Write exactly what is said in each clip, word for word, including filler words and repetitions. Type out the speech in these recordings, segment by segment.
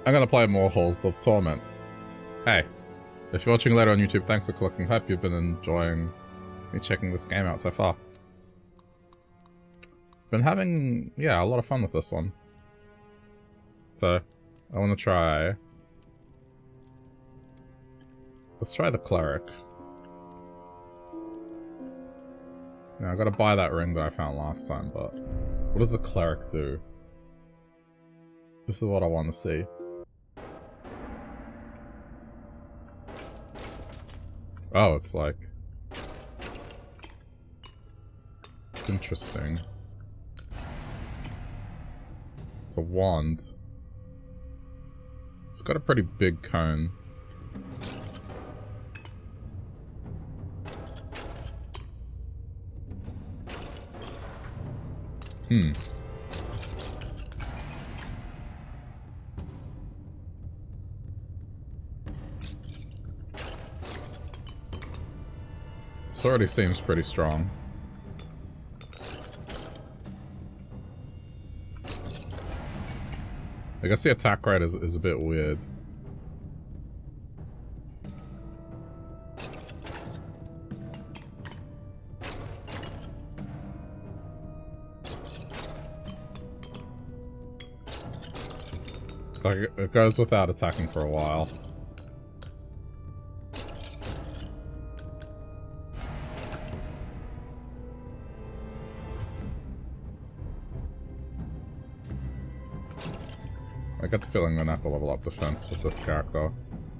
I'm gonna play more Halls of Torment. Hey, if you're watching later on YouTube, thanks for clicking. Hope you've been enjoying me checking this game out so far. Been having, yeah, a lot of fun with this one. So, I want to try... Let's try the Cleric. Now, I gotta buy that ring that I found last time, but... What does the Cleric do? This is what I want to see. Oh, it's like... Interesting. It's a wand. It's got a pretty big cone. Hmm. This already seems pretty strong. I guess the attack rate is, is a bit weird. Like, it goes without attacking for a while. I get the feeling I'm gonna have to level up defense with this character.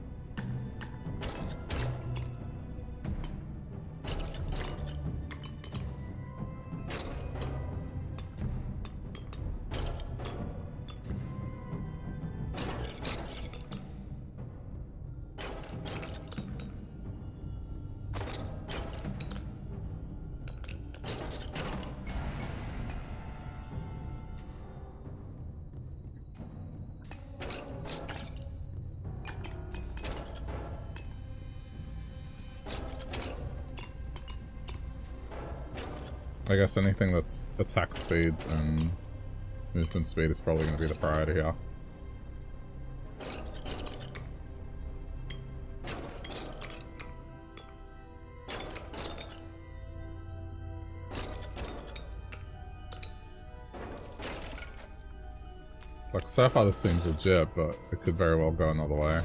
I guess anything that's attack speed and movement speed is probably going to be the priority here. Like, so far this seems legit, but it could very well go another way.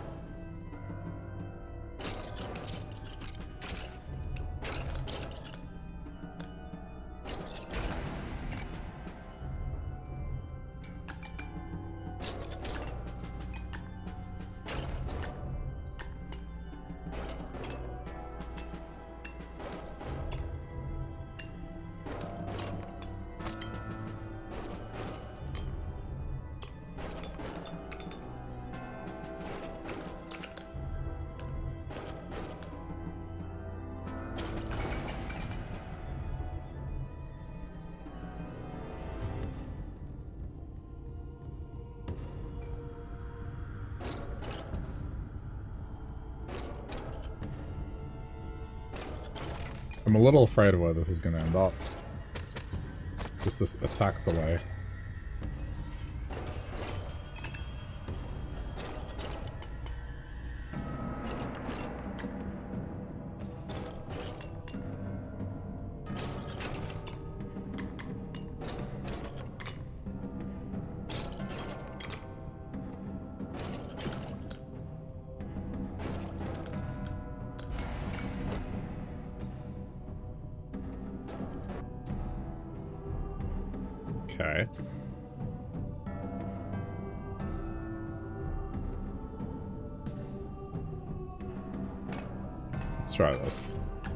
I'm a little afraid of where this is going to end up. Just this attack delay. Okay. Let's try this.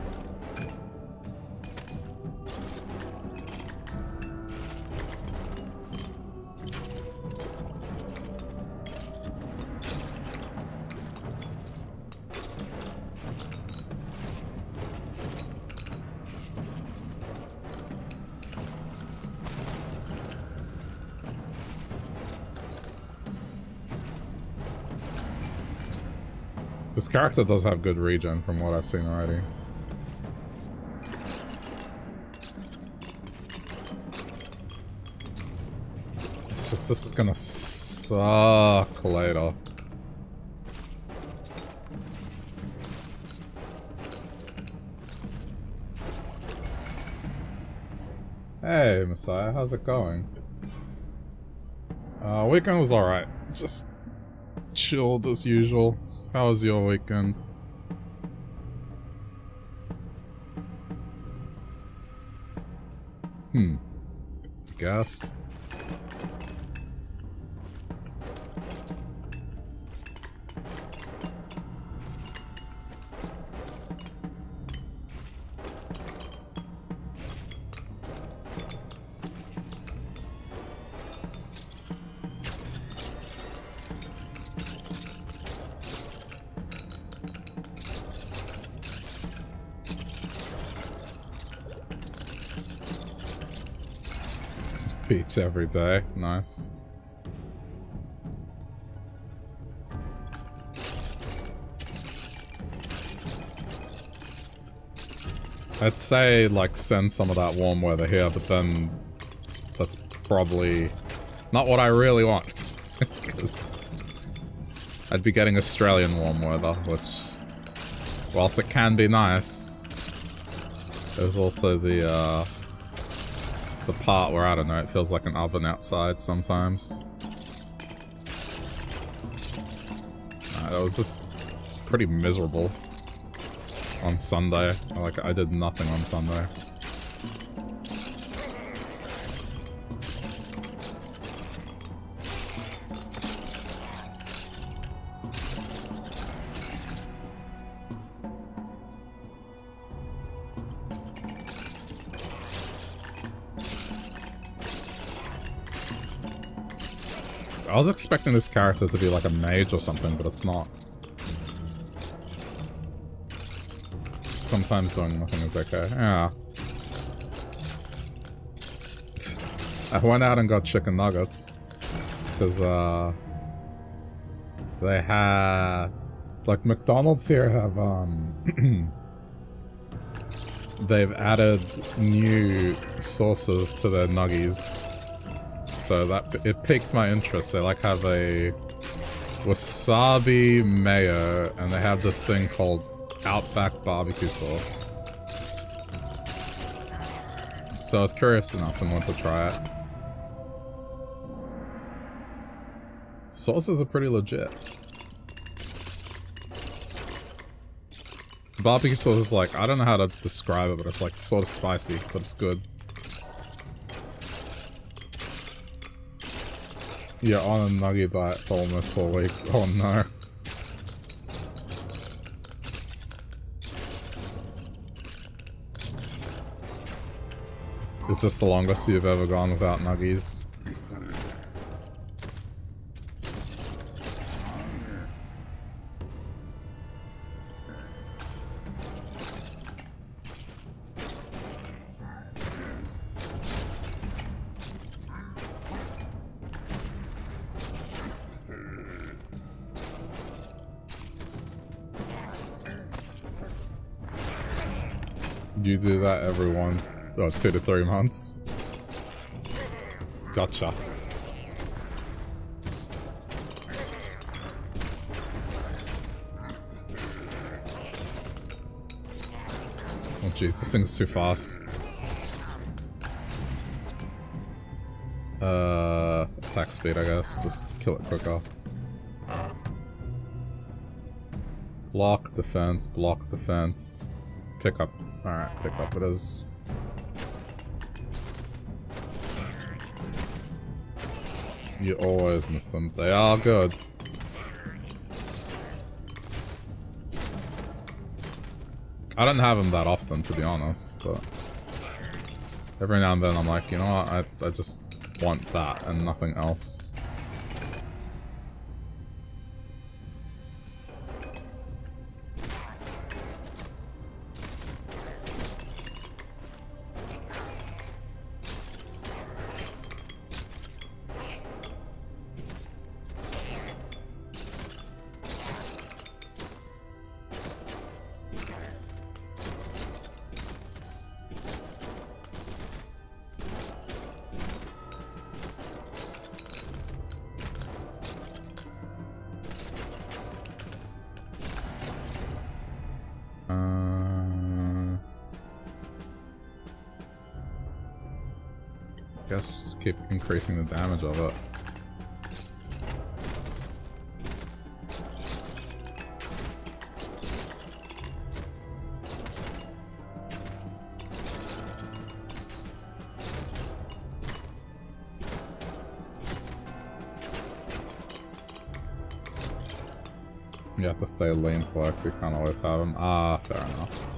This character does have good regen from what I've seen already. It's just, this is gonna s suck later. Hey, Messiah, how's it going? Uh, weekend was alright. Just chilled as usual. How was your weekend? Hmm. Guess. Beach every day. Nice. I'd say, like, send some of that warm weather here, but then that's probably not what I really want. Because I'd be getting Australian warm weather, which, whilst it can be nice, there's also the, uh, the part where, I don't know, it feels like an oven outside sometimes. Uh, it was just, it's pretty miserable on Sunday. Like, I did nothing on Sunday. I was expecting this character to be like a mage or something, but it's not. Sometimes doing nothing is okay. Yeah. I went out and got chicken nuggets. Because, uh... they had... Like, McDonald's here have, um... they've added new sauces to their nuggies. So that it piqued my interest. They like have a wasabi mayo, and they have this thing called Outback barbecue sauce. So I was curious enough and wanted to try it. Sauces are pretty legit. Barbecue sauce is like, I don't know how to describe it, but it's like sort of spicy, but it's good. You're on a nugget diet for almost four weeks. Oh no. Is this the longest you've ever gone without nuggies? You do that every one, oh, two to three months. Gotcha. Oh jeez, this thing's too fast. Uh, attack speed, I guess. Just kill it quicker. Block, defense, block, defense. Pick up. Alright, pick up it is. You always miss them. They are good. I don't have them that often, to be honest, but every now and then I'm like, you know what, I, I just want that and nothing else. guess just keep increasing the damage of it. You have to stay lean flex, you can't always have them. Ah, fair enough.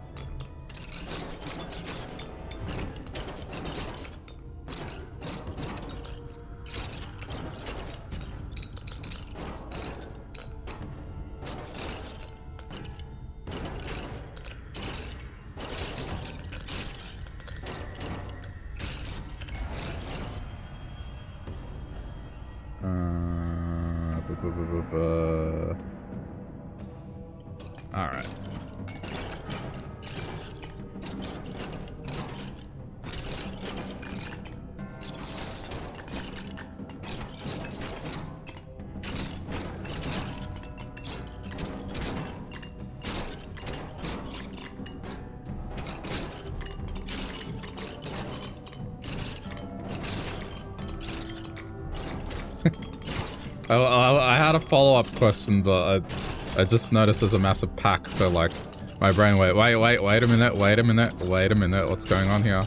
I, I, I had a follow-up question, but I, I just noticed there's a massive pack, so like, my brain, wait, wait, wait, wait a minute, wait a minute, wait a minute, what's going on here?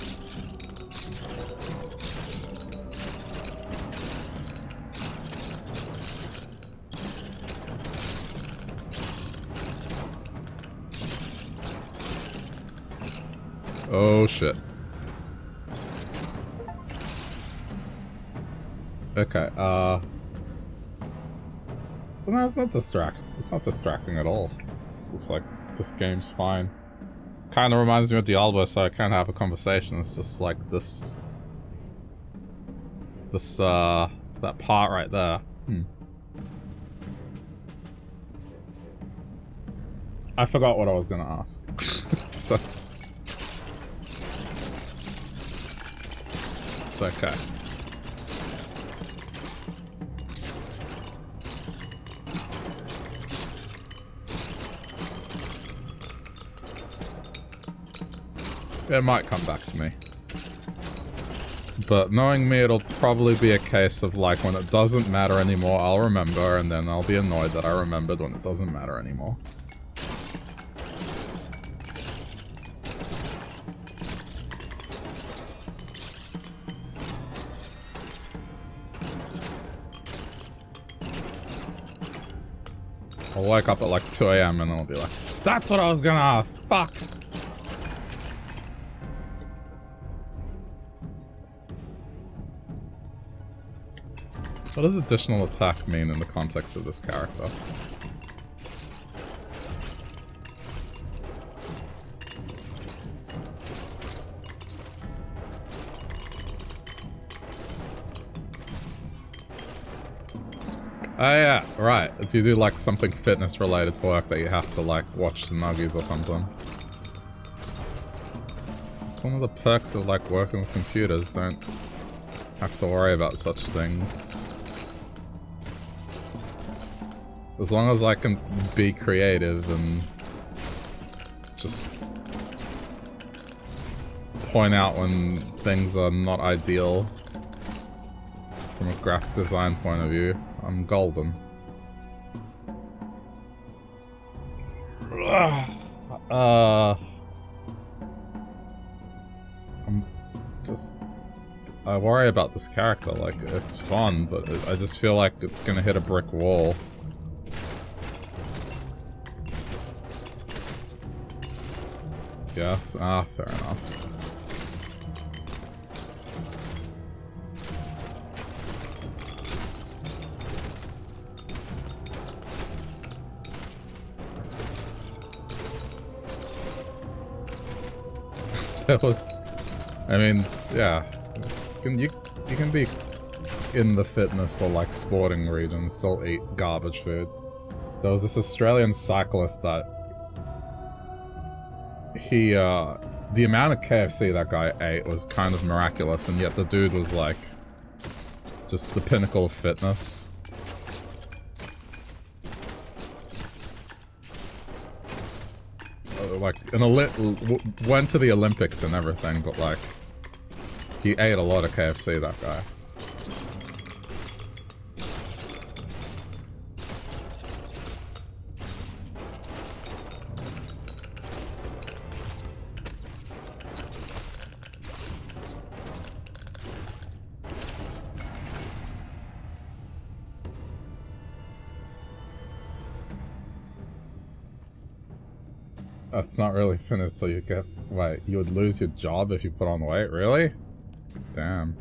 Oh shit. Okay, uh... well, no, it's not distracting. It's not distracting at all. It's like, this game's fine. Kinda reminds me of Diablo, so I can't have a conversation. It's just like this... This, uh... that part right there. Hmm. I forgot what I was gonna ask. So... It's okay. It might come back to me. But knowing me, it'll probably be a case of like, when it doesn't matter anymore, I'll remember, and then I'll be annoyed that I remembered when it doesn't matter anymore. I'll wake up at like two A M and I'll be like, that's what I was gonna ask, fuck! What does additional attack mean in the context of this character? Oh yeah, right. Do you do like something fitness related work that you have to like watch the nuggies or something? It's one of the perks of like working with computers, don't have to worry about such things. As long as I can be creative and just point out when things are not ideal from a graphic design point of view, I'm golden. Uh, I'm just... I worry about this character, like, it's fun, but it, I just feel like it's gonna hit a brick wall. Yes? Ah, fair enough. It was... I mean, yeah. You can, you, you can be in the fitness or like sporting region, still eat garbage food. There was this Australian cyclist that he, uh, the amount of K F C that guy ate was kind of miraculous, and yet the dude was like, just the pinnacle of fitness. Uh, like, an Oli- went to the Olympics and everything, but like, He ate a lot of K F C, that guy. That's not really finished, so you get... Wait, you would lose your job if you put on weight? Really? Damn.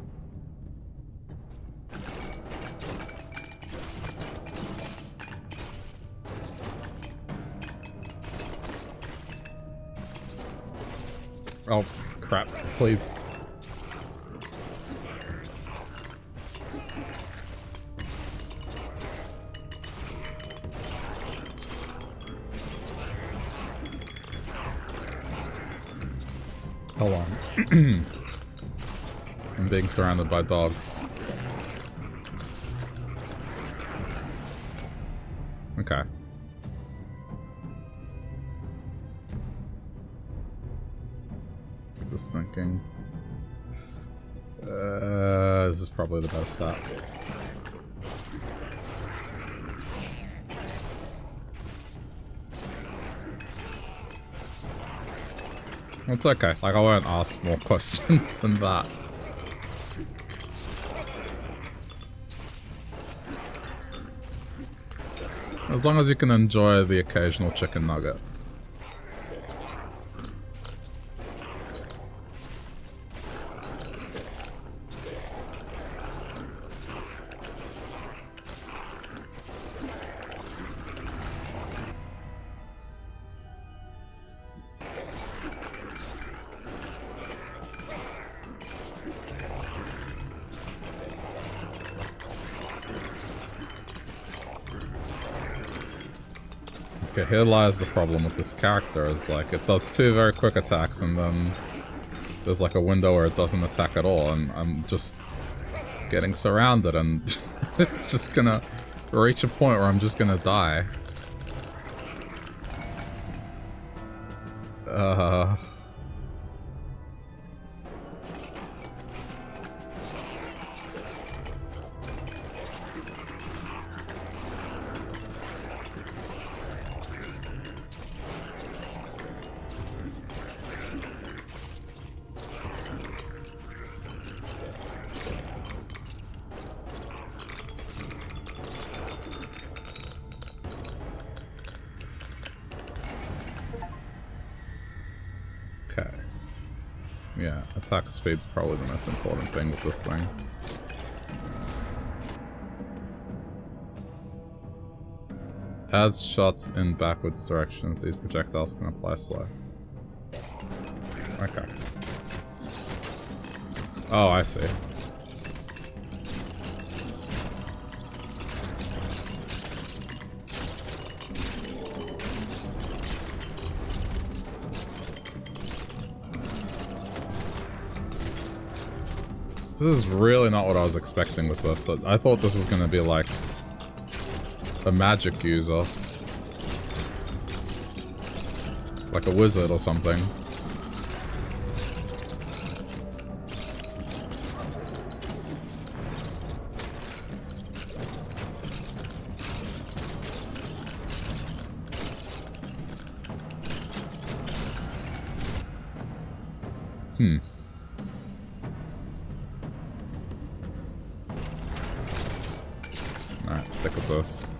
Oh, crap. Please. Hold on. I'm being surrounded by dogs. Okay. Just thinking. Uh, this is probably the best stop. It's okay. Like, I won't ask more questions than that. As long as you can enjoy the occasional chicken nugget. Okay, here lies the problem with this character, is like, it does two very quick attacks and then there's like a window where it doesn't attack at all, and I'm just getting surrounded and it's just gonna reach a point where I'm just gonna die. Uh... Attack speed's probably the most important thing with this thing. As shots in backwards directions, these projectiles can apply slow. Okay. Oh, I see. This is really not what I was expecting with this. I thought this was going to be like a magic user. Like a wizard or something. Hmm. Alright, stick with this.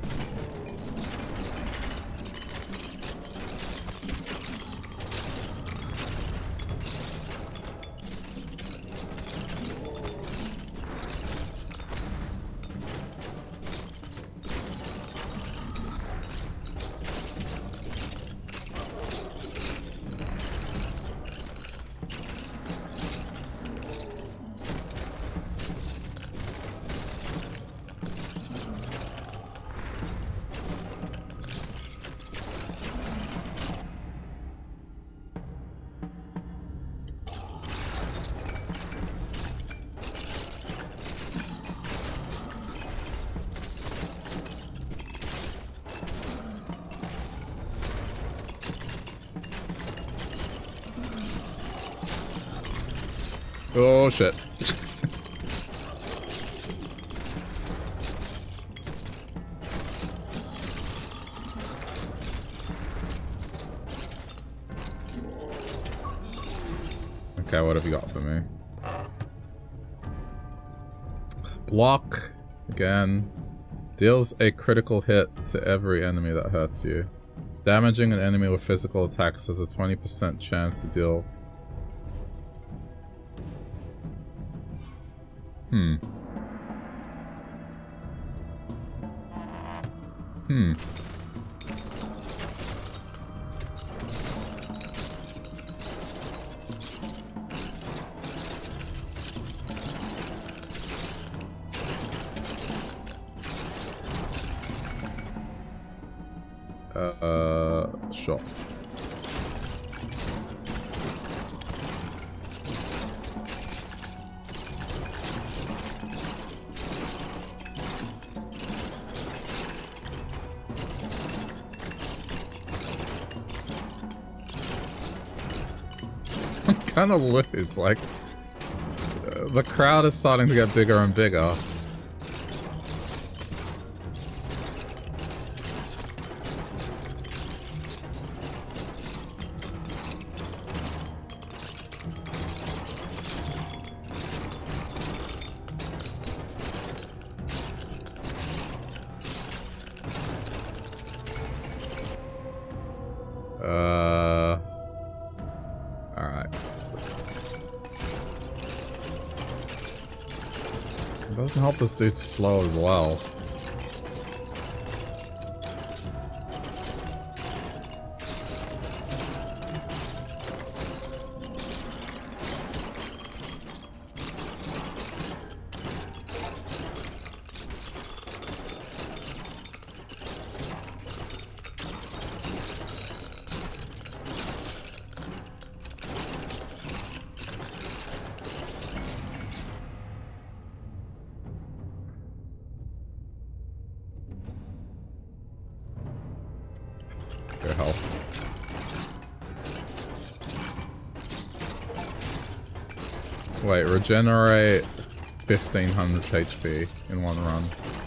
Oh shit. Okay, what have you got for me? Block. Again. Deals a critical hit to every enemy that hurts you. Damaging an enemy with physical attacks has a twenty percent chance to deal... Hmm. Hmm. Uh, sure. I'm kind of loose, like, uh, the crowd is starting to get bigger and bigger. This dude's slow as well. Wait, regenerate fifteen hundred H P in one run.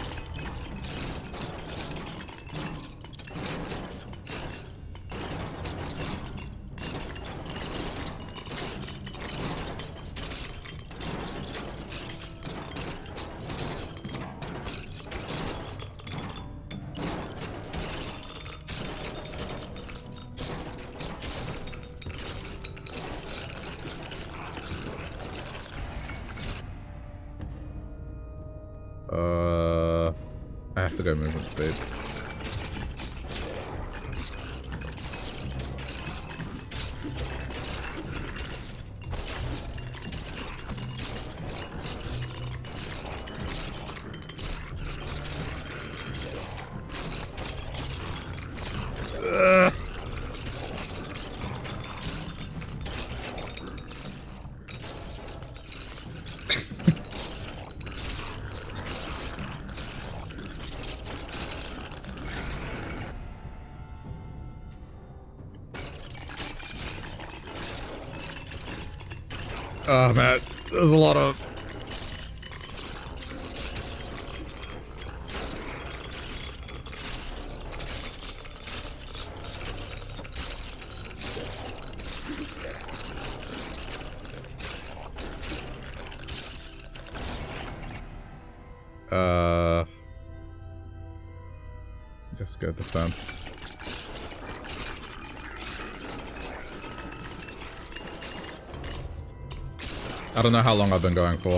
Go movement speed. Ugh. Oh man, there's a lot of... Uh... Just go defense. I don't know how long I've been going for.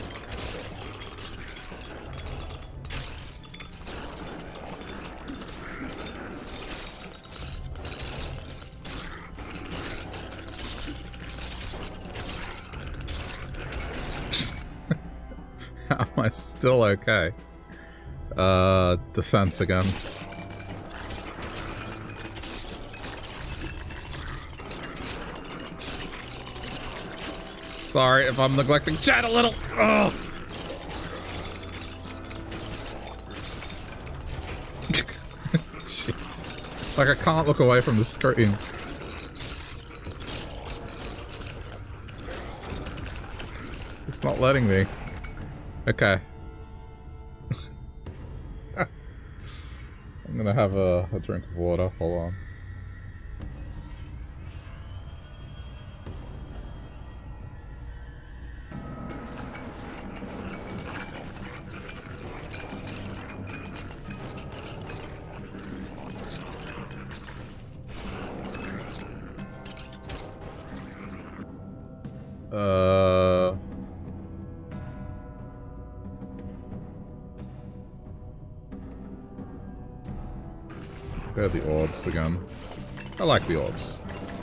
How am I still okay? Uh, defense again. Sorry if I'm neglecting chat a little. Oh. Jeez. Like I can't look away from the screen. It's not letting me. Okay. I'm gonna have a, a drink of water. Hold on. Uh... They're the orbs again. I like the orbs.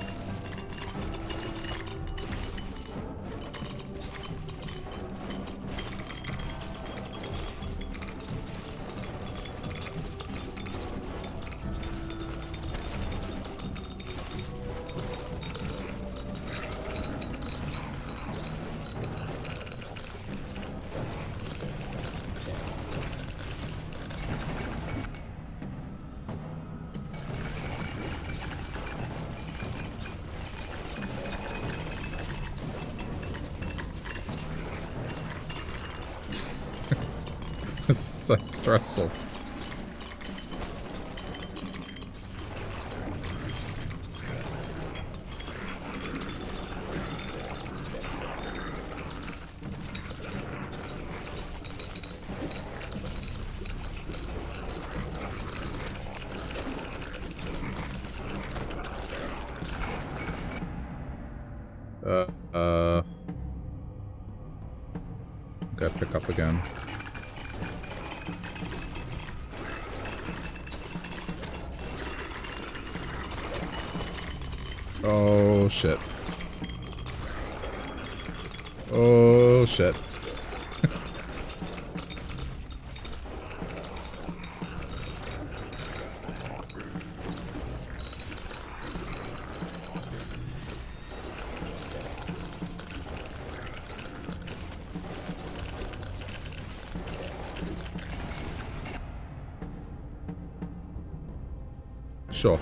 This is so stressful. Uh, uh... Gotta pick up again. Oh shit. Oh shit. Sure.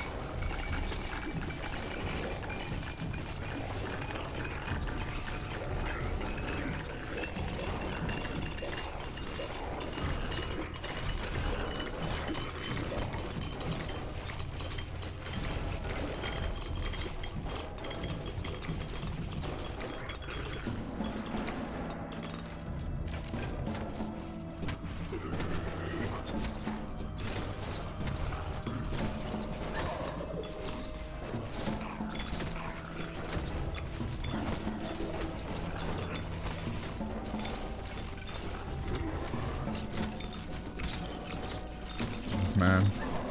Man.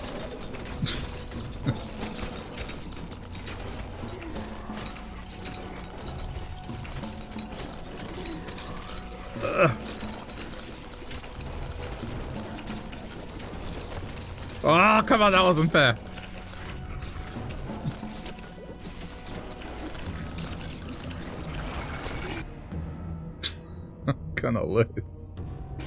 uh. Oh, come on, that wasn't fair. I'm gonna lose.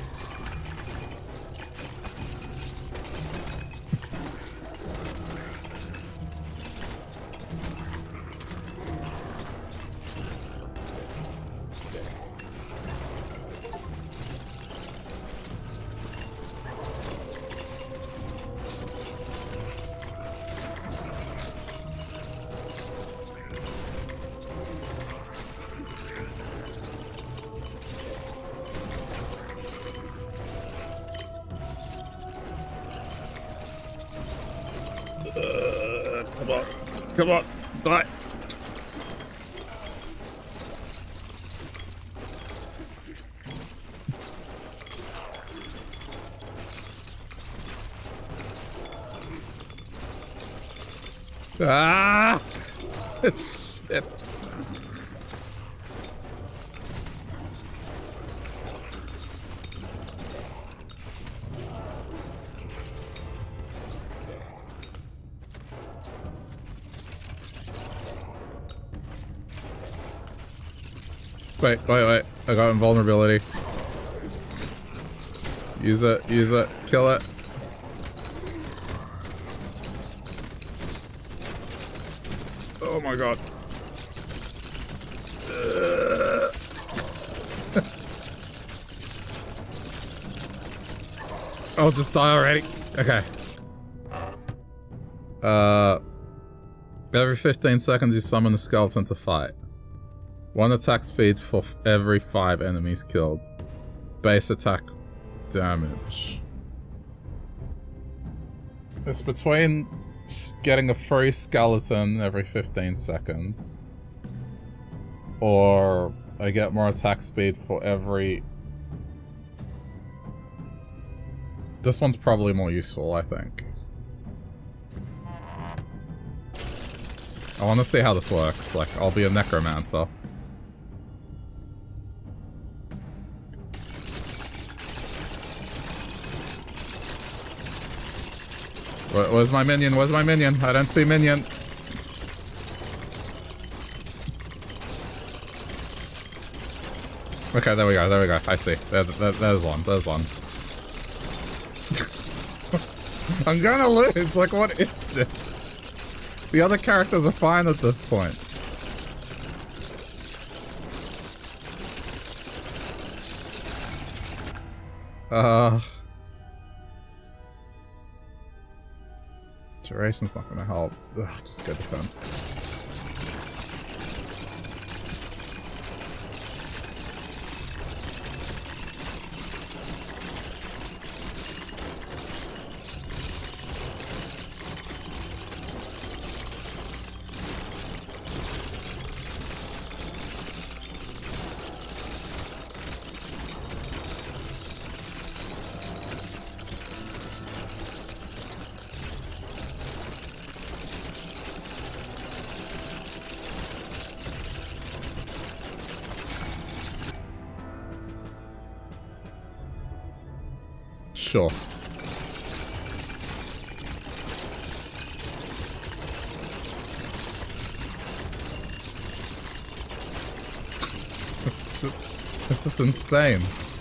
Come on. Come on. Die. Ah! Shit. Wait, wait, wait. I got invulnerability. Use it, use it, kill it. Oh my god. Uh. Oh, just die already. Okay. Uh, every fifteen seconds you summon a skeleton to fight. One attack speed for every five enemies killed. Base attack damage. It's between getting a free skeleton every fifteen seconds, or I get more attack speed for every... This one's probably more useful, I think. I want to see how this works. Like, I'll be a necromancer. Where, where's my minion? Where's my minion? I don't see minion. Okay, there we go, there we go. I see. There, there, there's one, there's one. I'm gonna lose! Like, what is this? The other characters are fine at this point. Uh... Duration's not gonna help. Ugh, just go defense. Sure. This, this is insane.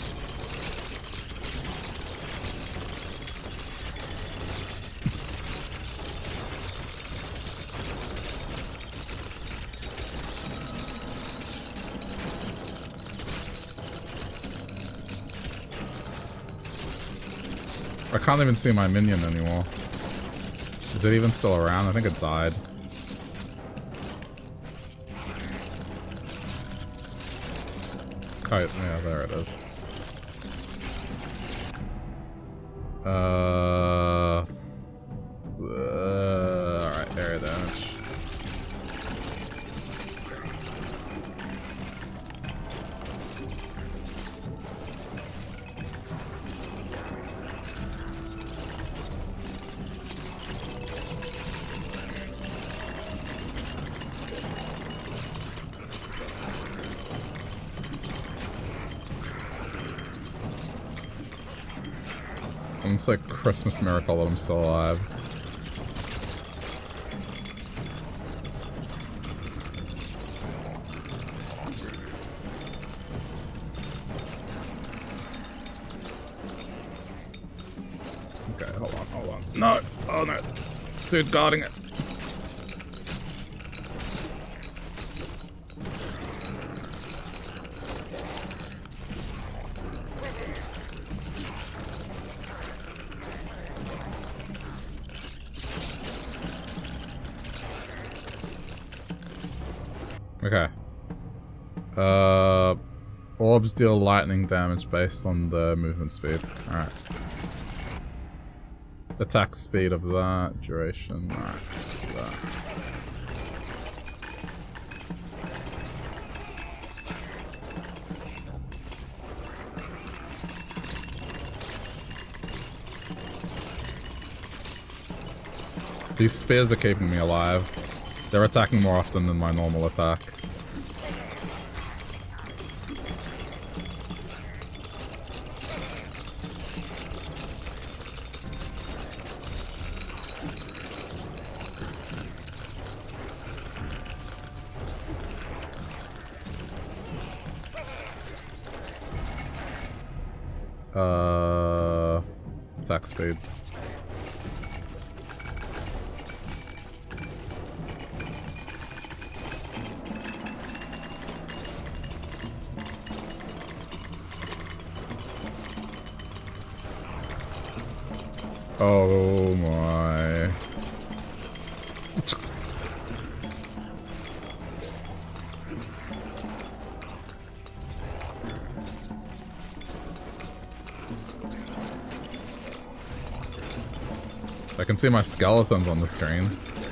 I can't even see my minion anymore. Is it even still around? I think it died. Oh, yeah, there it is. Uh... uh Alright, area damage. It's like Christmas miracle that I'm still alive. Okay, hold on, hold on. No! Oh no! Dude, guarding it. Okay. Uh, orbs deal lightning damage based on the movement speed. Alright. Attack speed of that, duration, alright. That. These spears are keeping me alive. They're attacking more often than my normal attack. Uh, attack speed. Oh my. I can see my skeletons on the screen.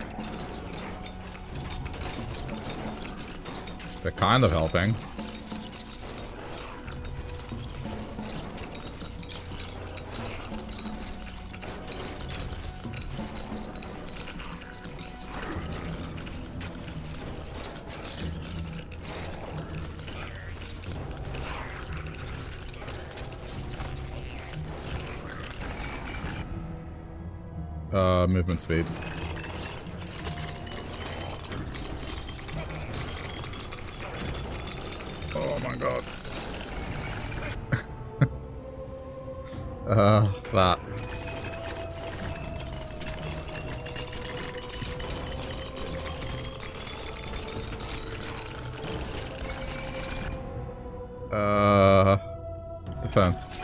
They're kind of helping. Uh, movement speed. Oh my god. uh, that. Uh, defense.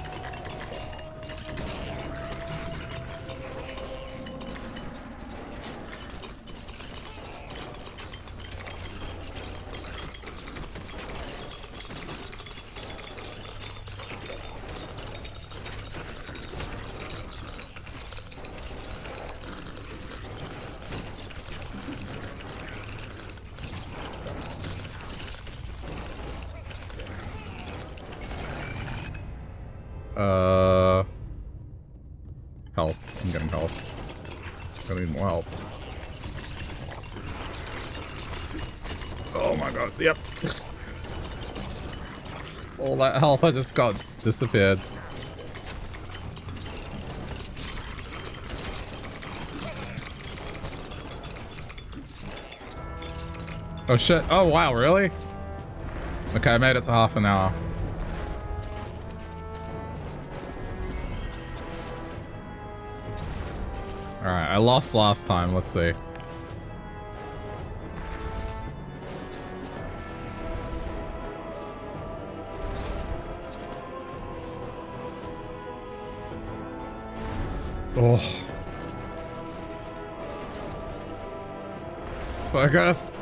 Uh, health. I'm getting health. I need more help. Oh my god, yep. All that health I just got just disappeared. Oh shit, oh wow, really? Okay, I made it to half an hour. Alright, I lost last time, let's see. Oh. Focus.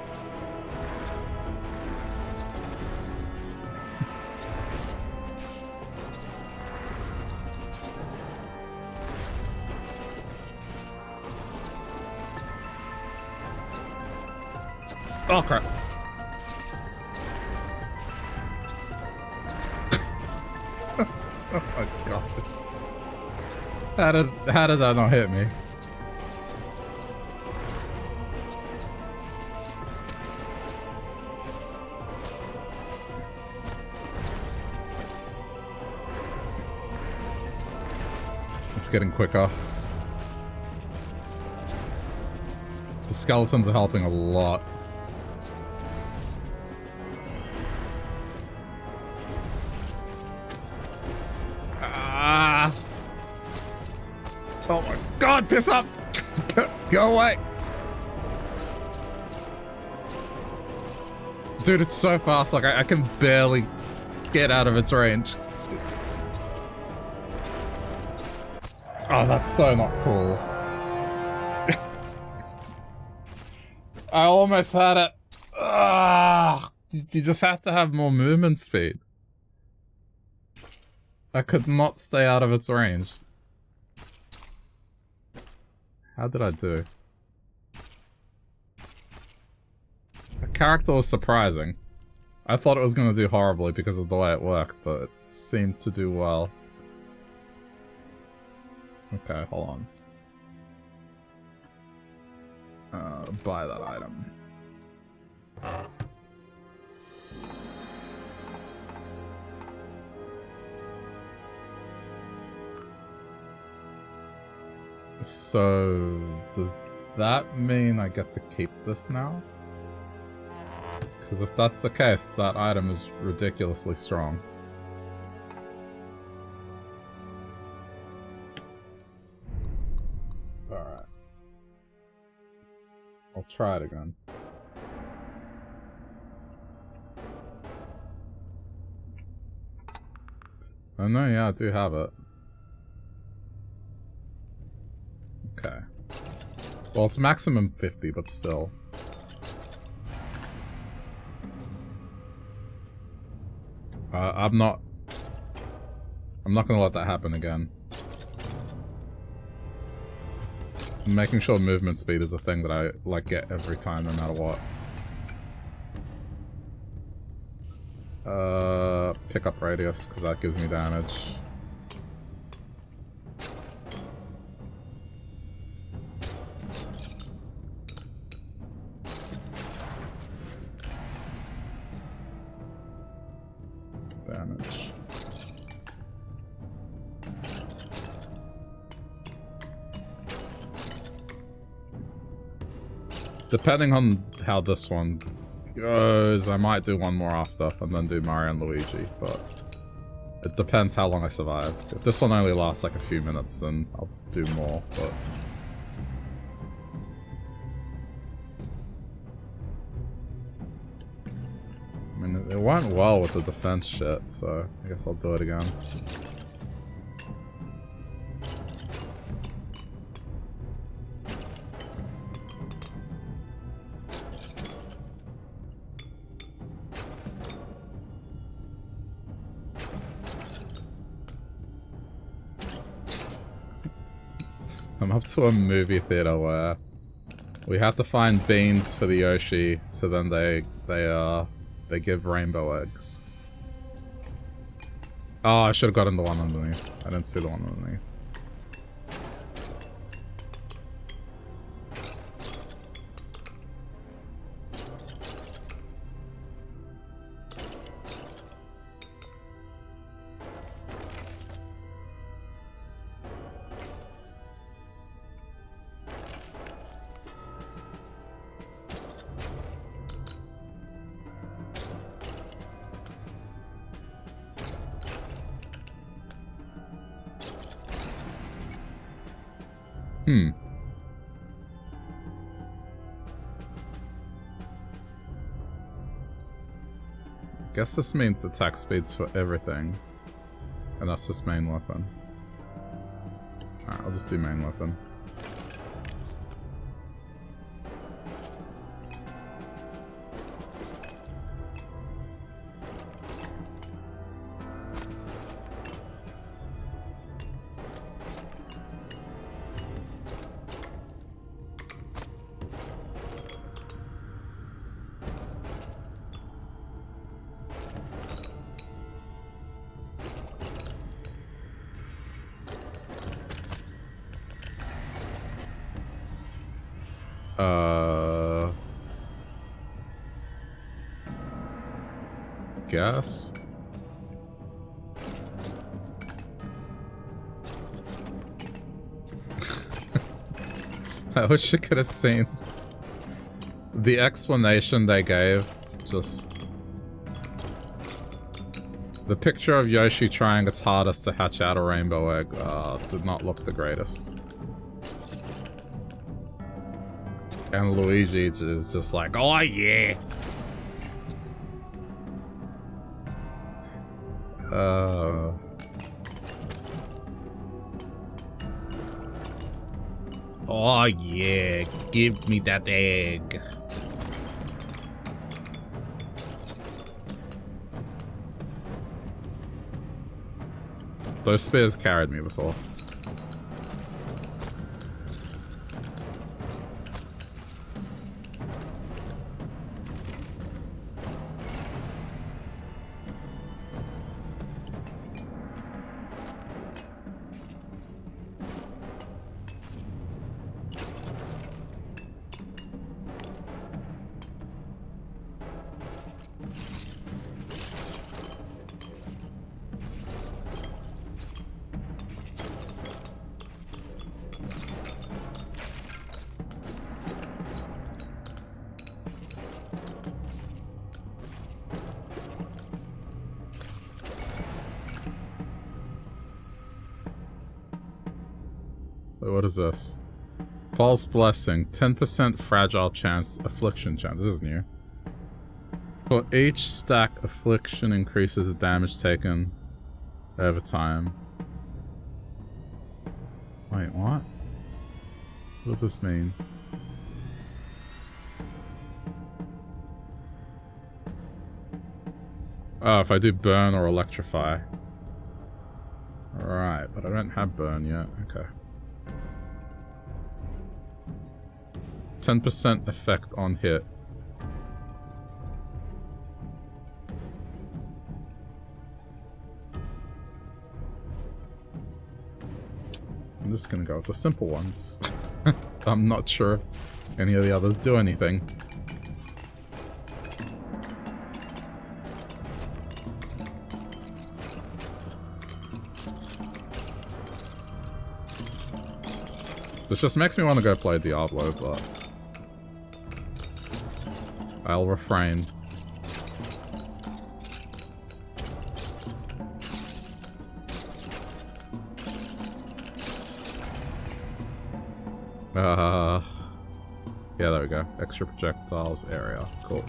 Oh crap. Oh my god. How did how did that not hit me? It's getting quicker. The skeletons are helping a lot. Oh my god, piss up! Go away! Dude, it's so fast, like I, I can barely get out of its range. Oh, that's so not cool. I almost had it. Ah, you just have to have more movement speed. I could not stay out of its range. How did I do? The character was surprising. I thought it was going to do horribly because of the way it worked, but it seemed to do well. Okay, hold on. Uh, buy that item. So, does that mean I get to keep this now? Because if that's the case, that item is ridiculously strong. Alright. I'll try it again. Oh no, yeah, I do have it. Okay. Well, it's maximum fifty, but still. Uh, I'm not... I'm not gonna let that happen again. Making sure movement speed is a thing that I, like, get every time, no matter what. Uh, pick up radius, because that gives me damage. Damage. Depending on how this one goes, I might do one more after and then do Mario and Luigi, but it depends how long I survive. If this one only lasts like a few minutes, then I'll do more, but... I mean, it went well with the defense shit, so I guess I'll do it again. I'm up to a movie theater where we have to find beans for the Yoshi, so then they they uh they give rainbow eggs. Oh, I should have gotten the one underneath. I didn't see the one underneath. Hmm. Guess this means attack speeds for everything. And that's just main weapon. Alright, I'll just do main weapon. Uh, guess. I wish I could have seen the explanation they gave. Just the picture of Yoshi trying its hardest to hatch out a rainbow egg uh, did not look the greatest. And Luigi is just like, oh yeah! Uh... Oh yeah, give me that egg. Those spears carried me before. What is this? False Blessing. ten percent fragile chance. Affliction chance. This is new. For each stack, Affliction increases the damage taken over time. Wait, what? What does this mean? Oh, if I do burn or electrify. Alright, but I don't have burn yet. Okay. ten percent effect on hit. I'm just gonna go with the simple ones. I'm not sure if any of the others do anything. This just makes me want to go play Diablo, but I'll refrain. Uh, yeah, there we go. Extra projectiles area. Cool.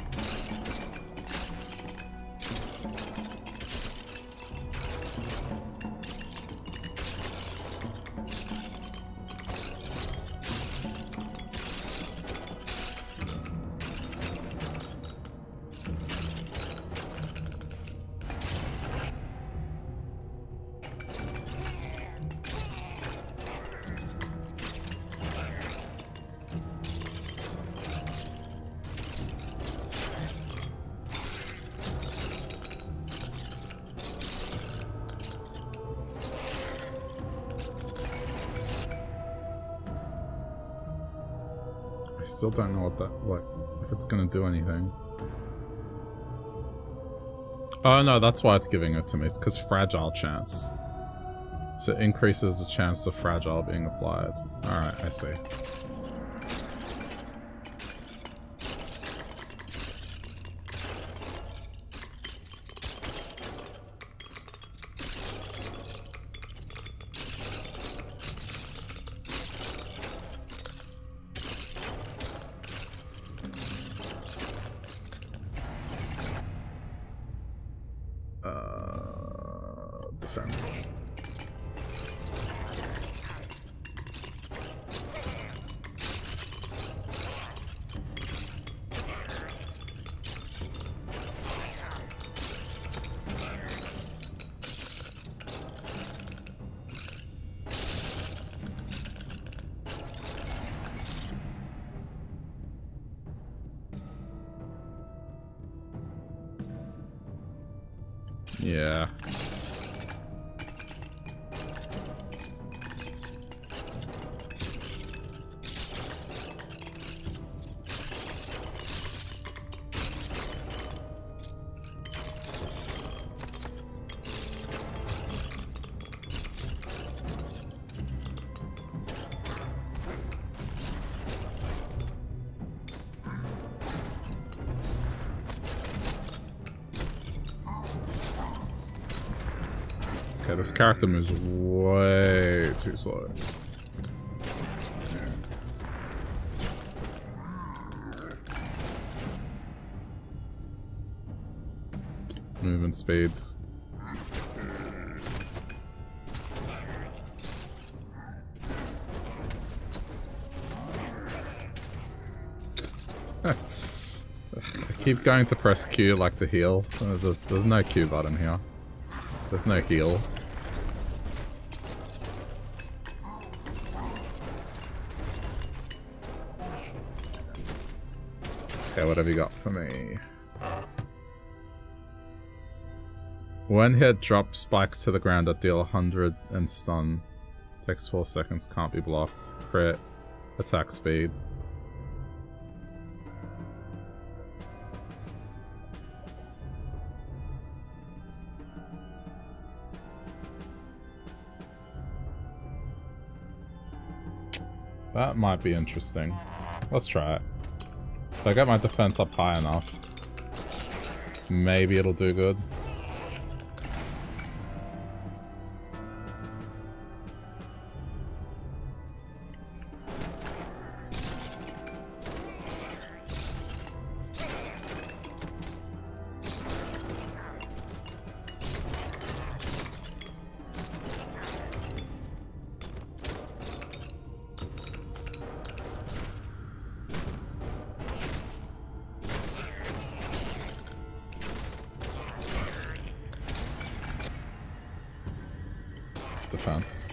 Still don't know what that, like, if it's gonna do anything. Oh no, that's why it's giving it to me. It's because fragile chance. So it increases the chance of fragile being applied. Alright, I see. Yeah. Okay, this character moves way too slow. Movement speed. I keep going to press Q like to heal. There's, there's no Q button here. There's no heal. Okay, what have you got for me? When hit, drop spikes to the ground that deal one hundred and stun. Takes four seconds, can't be blocked. Crit. Attack speed. That might be interesting. Let's try it. If I get my defense up high enough, maybe it'll do good. defense.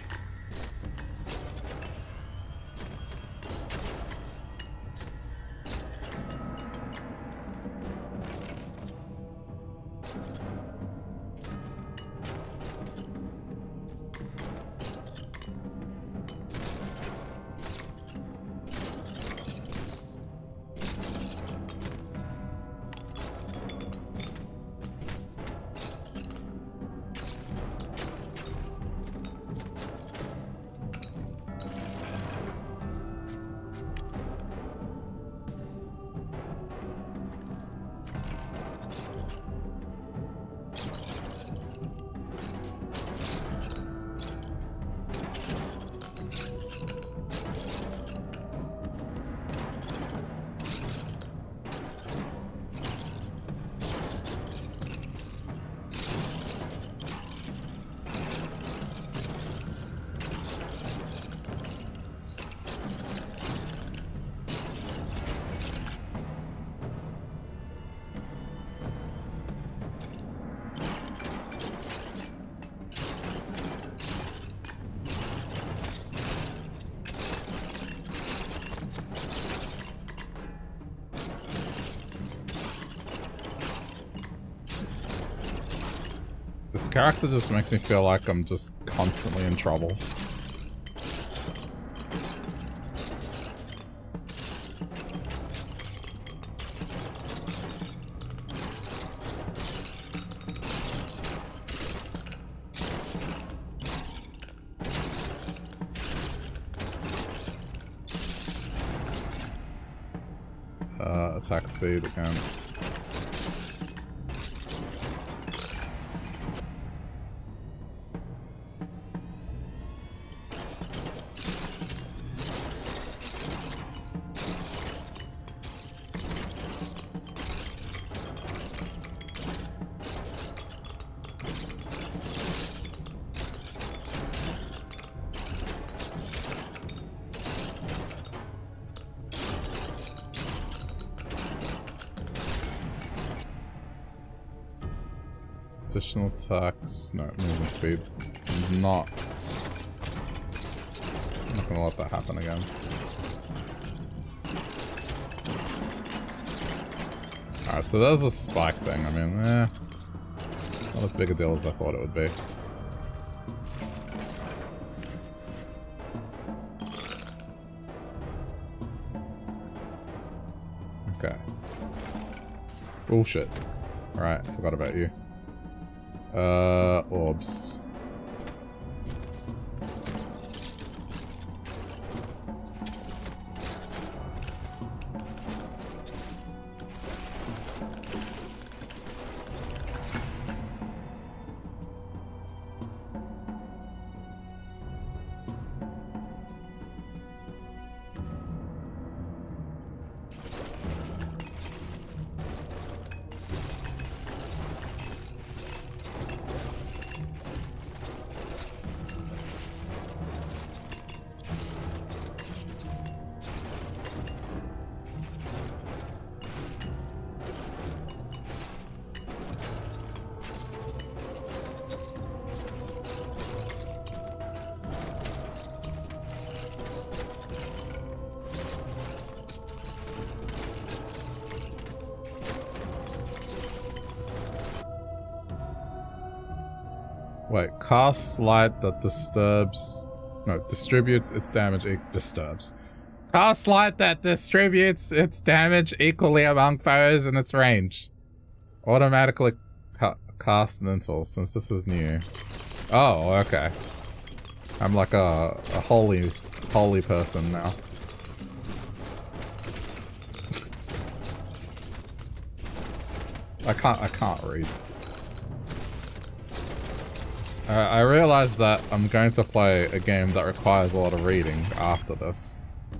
This character just makes me feel like I'm just constantly in trouble. Uh, attack speed again. Additional attacks, no, movement speed. I'm not. I'm not gonna let that happen again. Alright, so there's a spike thing. I mean, eh. Not as big a deal as I thought it would be. Okay. Bullshit. Alright, forgot about you. Uh, orbs. Wait, casts light that disturbs... No, distributes its damage... E disturbs. Casts light that distributes its damage equally among foes in its range. Automatically ca cast an interval, since this is new. Oh, okay. I'm like a, a holy, holy person now. I can't, I can't read. Uh, I realize that I'm going to play a game that requires a lot of reading after this.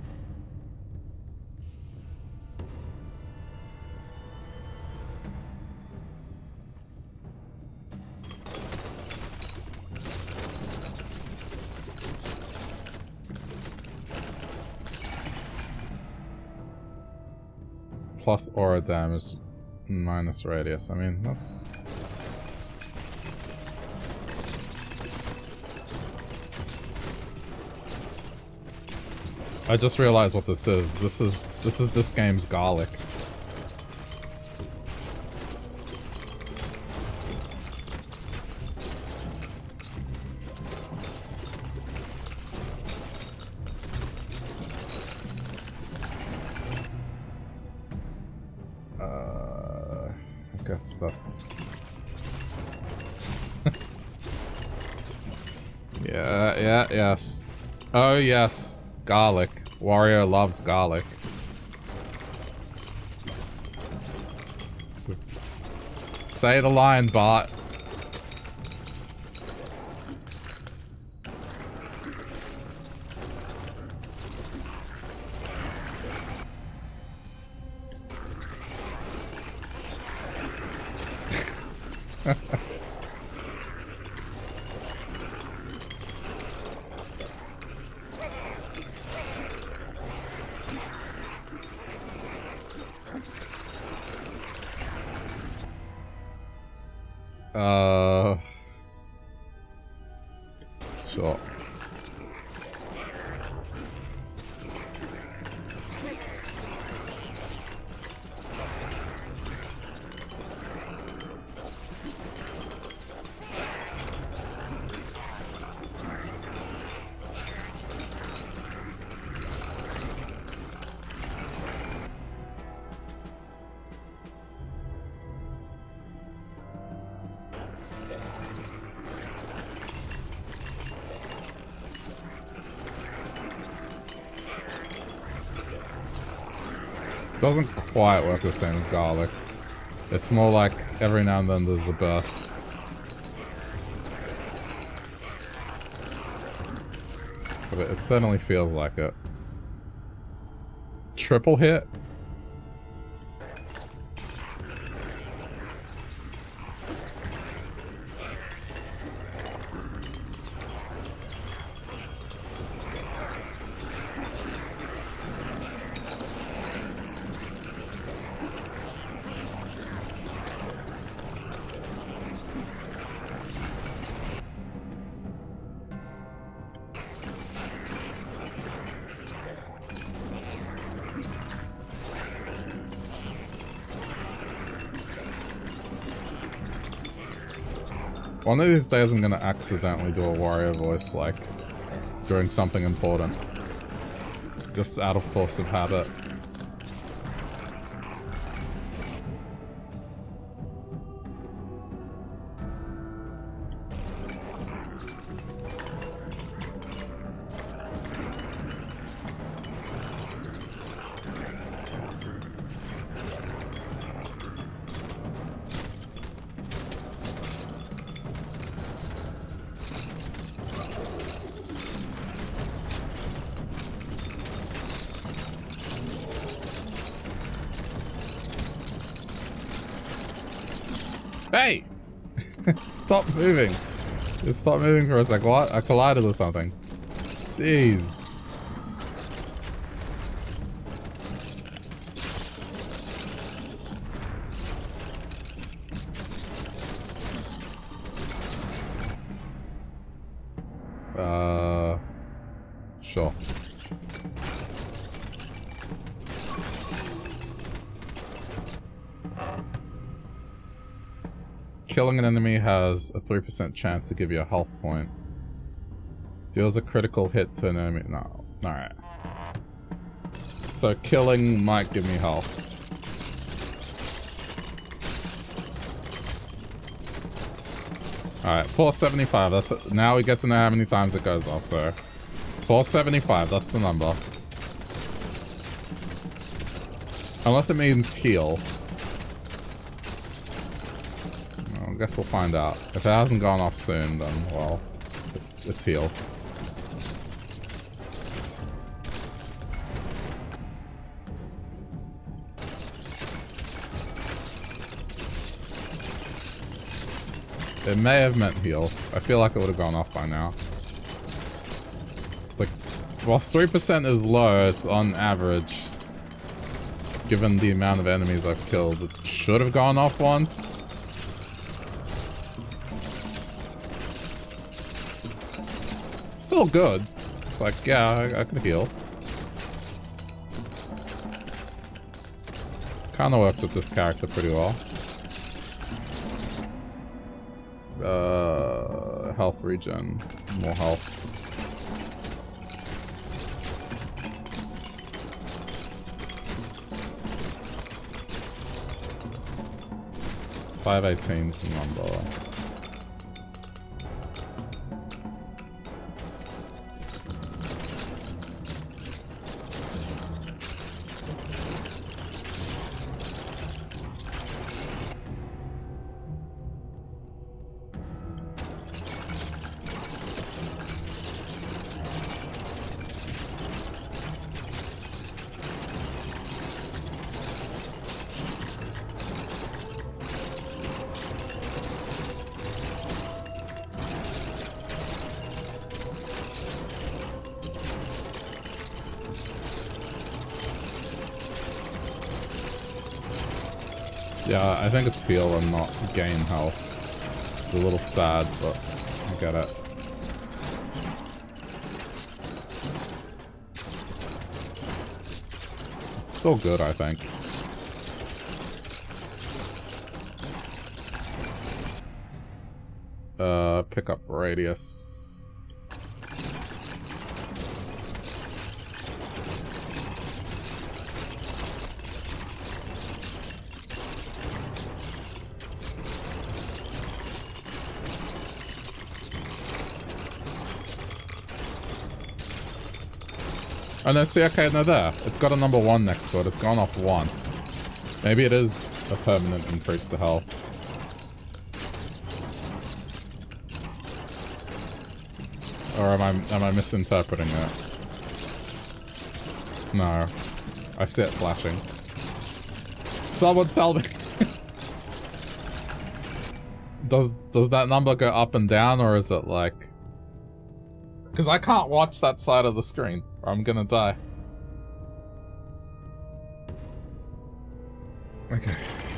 Plus aura damage, minus radius. I mean, that's... I just realized what this is. This is this is this game's garlic. Uh, I guess that's yeah, yeah, yes. Oh yes, garlic. Wario loves garlic. Just say the line, Bart. Uh, sure. Doesn't quite work the same as garlic. It's more like every now and then there's a burst. But it, it certainly feels like it. Triple hit? One of these days I'm gonna accidentally do a Wario voice, like, during something important. Just out of course of habit. Hey! Stop moving. Just stop moving for a sec. What? I collided with something. Jeez. Uh... Sure. Killing an enemy has a three percent chance to give you a health point. Deals a critical hit to an enemy. No. Alright. So killing might give me health. Alright, four seventy-five. That's it. Now we get to know how many times it goes off, so four seventy-five, that's the number. Unless it means heal. I guess we'll find out. If it hasn't gone off soon, then, well, it's, it's heal. It may have meant heal. I feel like it would have gone off by now. Like, whilst three percent is low, it's on average. Given the amount of enemies I've killed, it should have gone off once. Still good. It's like, yeah, I, I can heal. Kinda works with this character pretty well. Uh, health regen. More health. five eighteen's the number. Yeah, I think it's heal and not gain health. It's a little sad, but I get it. It's still good, I think. Uh, pick up radius. Oh no, see, okay, no there. It's got a number one next to it. It's gone off once. Maybe it is a permanent increase to health. Or am I am I misinterpreting it? No. I see it flashing. Someone tell me. does does that number go up and down, or is it like... Because I can't watch that side of the screen, or I'm gonna die. Okay.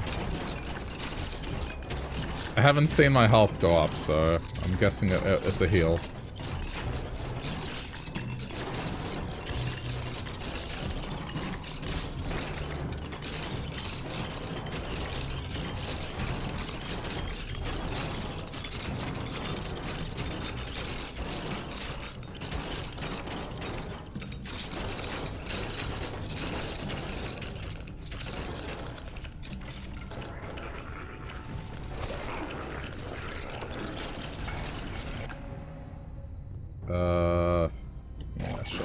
I haven't seen my health go up, so I'm guessing it, it, it's a heal. Uh, yeah, sure.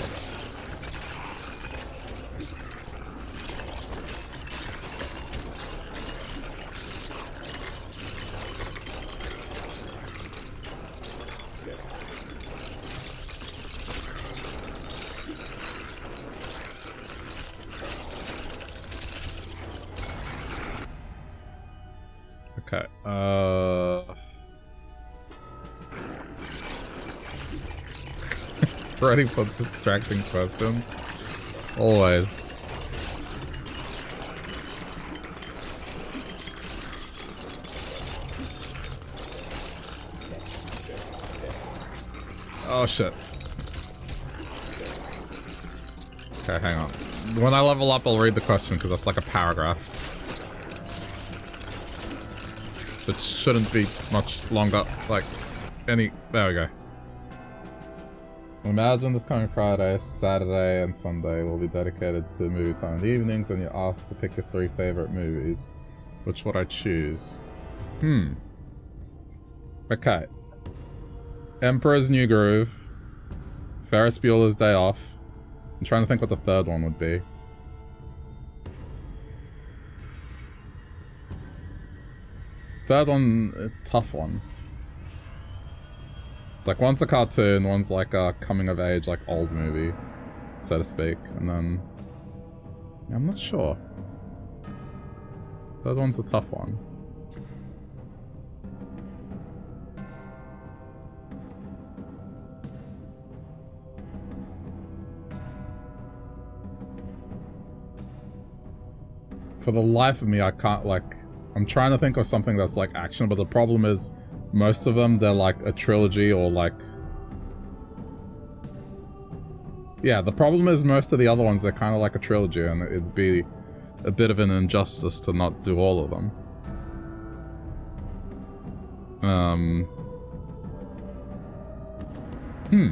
Okay, uh... ready for distracting questions. Always. Oh shit. Okay, hang on. When I level up, I'll read the question because that's like a paragraph. It shouldn't be much longer. Like, any... There we go. Imagine this coming Friday, Saturday, and Sunday will be dedicated to movie time in the evenings, and you're asked to pick your three favorite movies. Which would I choose? Hmm. Okay. Emperor's New Groove. Ferris Bueller's Day Off. I'm trying to think what the third one would be. Third one, a tough one. It's like one's a cartoon, one's like a coming of age, like old movie, so to speak, and then yeah, I'm not sure. Third one's a tough one. For the life of me, I can't like. I'm trying to think of something that's like action, but the problem is. Most of them, they're like a trilogy or like... Yeah, the problem is most of the other ones, they're kind of like a trilogy, and it'd be... a bit of an injustice to not do all of them. Um... Hmm.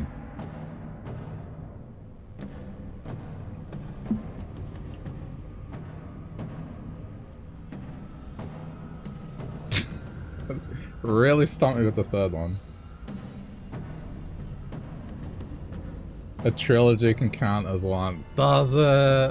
Really stumped me with the third one. A trilogy can count as one. Does it?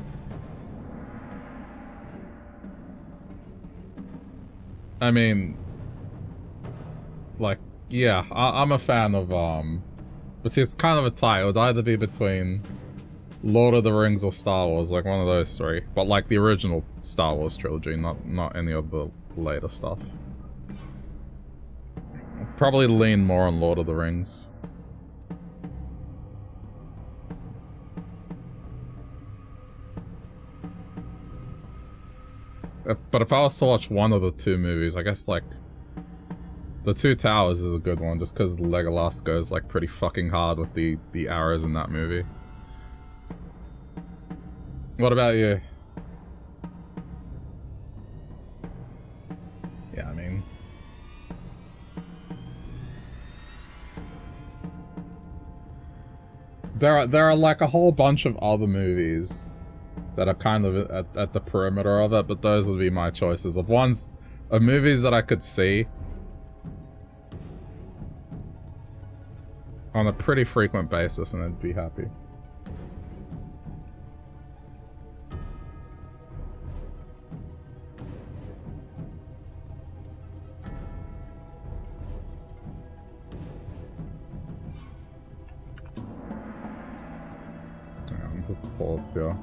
I mean, like, yeah, I I'm a fan of, um, but see, it's kind of a tie. It would either be between Lord of the Rings or Star Wars, like one of those three. But like the original Star Wars trilogy, not, not any of the later stuff. I'd probably lean more on Lord of the Rings. But if I was to watch one of the two movies, I guess, like, The Two Towers is a good one, just because Legolas goes, like, pretty fucking hard with the, the arrows in that movie. What about you? Yeah, I mean... There are, there are, like, a whole bunch of other movies that are kind of at, at the perimeter of it, but those would be my choices of ones of movies that I could see on a pretty frequent basis and I'd be happy. Yeah, I'm just paused here.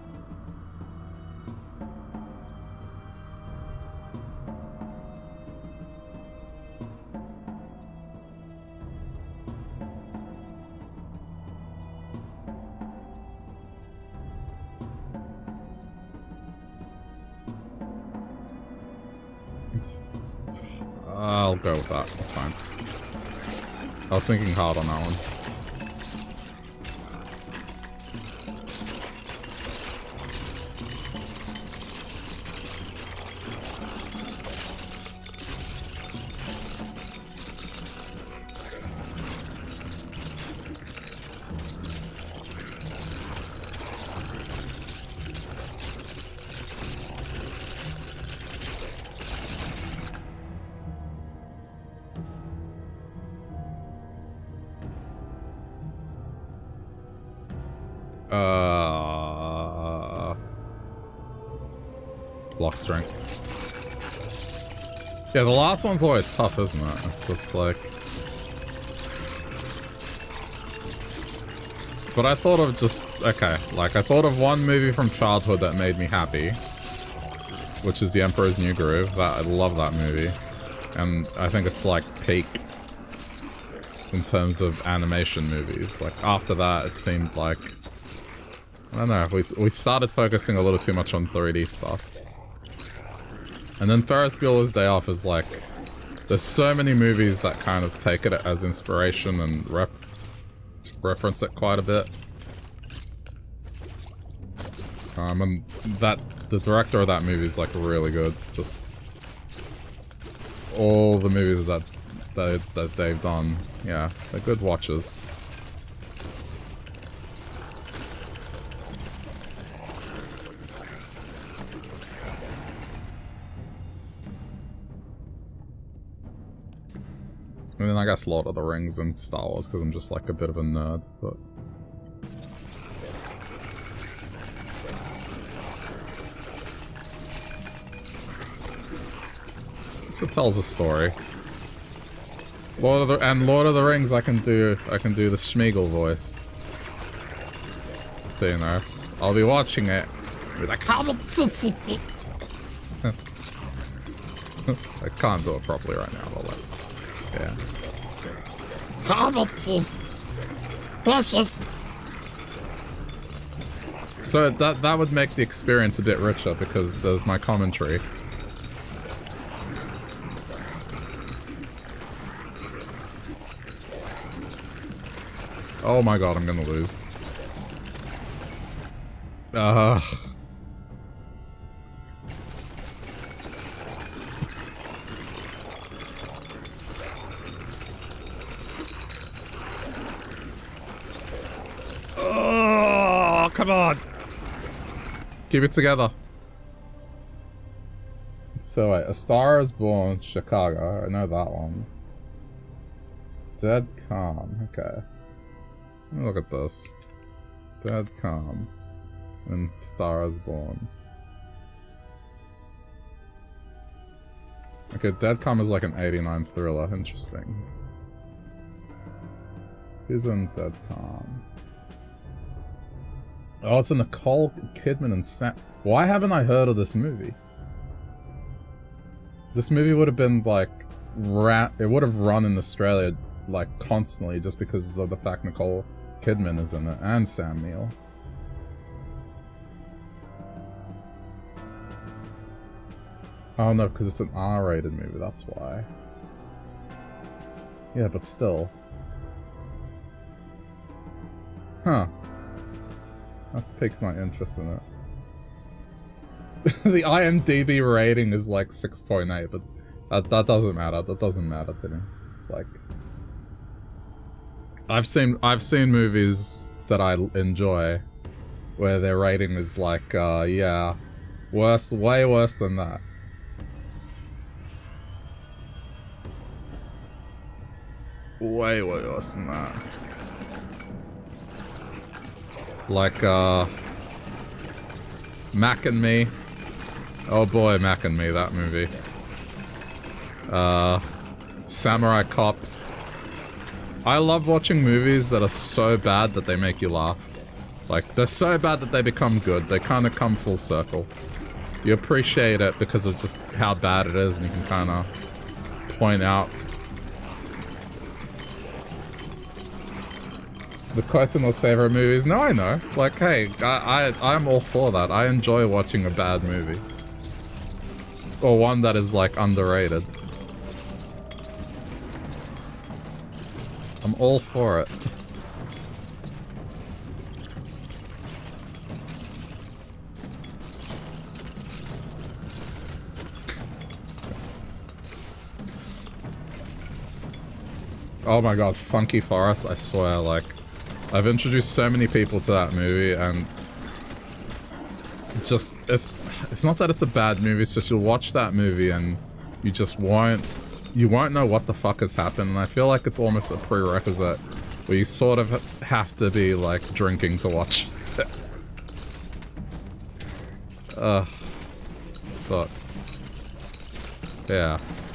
I'll go with that. That's fine. I was thinking hard on that one. Uh, block strength. Yeah, the last one's always tough, isn't it? It's just like... But I thought of just... Okay, like, I thought of one movie from childhood that made me happy, which is The Emperor's New Groove. That, I love that movie. And I think it's, like, peak in terms of animation movies. Like, after that, it seemed like... I don't know, we, we started focusing a little too much on three D stuff. And then Ferris Bueller's Day Off is like... There's so many movies that kind of take it as inspiration and rep reference it quite a bit. Um, and that... The director of that movie is like really good. Just... All the movies that, they, that they've done, yeah, they're good watches. I mean, I guess Lord of the Rings and Star Wars, because I'm just like a bit of a nerd, but... So it tells a story. Lord of the... And Lord of the Rings, I can do... I can do the Schmeagol voice. So, you know, I'll be watching it. Be like... I can't do it properly right now, but like... Yeah. So that that would make the experience a bit richer because there's my commentary. Oh my god, I'm gonna lose. Ugh. come on! Keep it together. So wait, A Star is Born, Chicago. I know that one. Dead Calm, okay. Let me look at this. Dead Calm. And Star is Born. Okay, Dead Calm is like an eighty-nine thriller. Interesting. Who's in Dead Calm? Oh, it's a Nicole Kidman and Sam. Why haven't I heard of this movie? This movie would have been like, ra it would have run in Australia like constantly just because of the fact Nicole Kidman is in it and Sam Neill. Oh no, because it's an R rated movie, that's why. Yeah, but still. Huh. That's piqued my interest in it. The I M D B rating is like six point eight, but that, that doesn't matter. That doesn't matter to me. Like, I've seen I've seen movies that I enjoy where their rating is like, uh, yeah, worse, way worse than that. Way, way worse than that. Like, uh... Mac and Me. Oh boy, Mac and Me, that movie. Uh... Samurai Cop. I love watching movies that are so bad that they make you laugh. Like, they're so bad that they become good. They kind of come full circle. You appreciate it because of just how bad it is, and you can kind of point out the question was favorite movies. No, I know. Like, hey, I, I, I'm all for that. I enjoy watching a bad movie. Or one that is, like, underrated. I'm all for it. Oh my god, Funky Forest, I swear, like... I've introduced so many people to that movie, and just, it's, it's not that it's a bad movie, it's just you'll watch that movie and you just won't, you won't know what the fuck has happened, and I feel like it's almost a prerequisite where you sort of have to be, like, drinking to watch it. Ugh. But, yeah.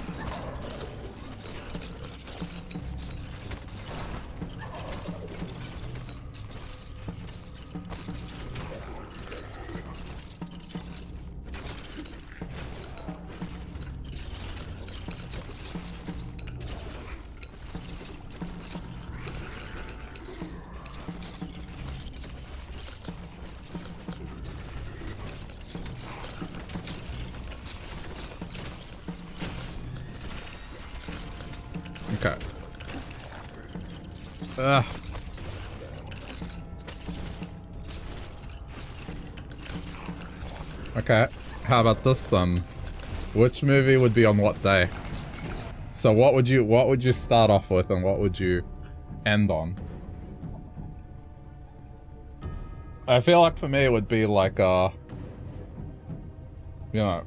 Okay. Ugh. Okay, how about this then? Which movie would be on what day? So what would you what would you start off with and what would you end on? I feel like for me it would be like uh you know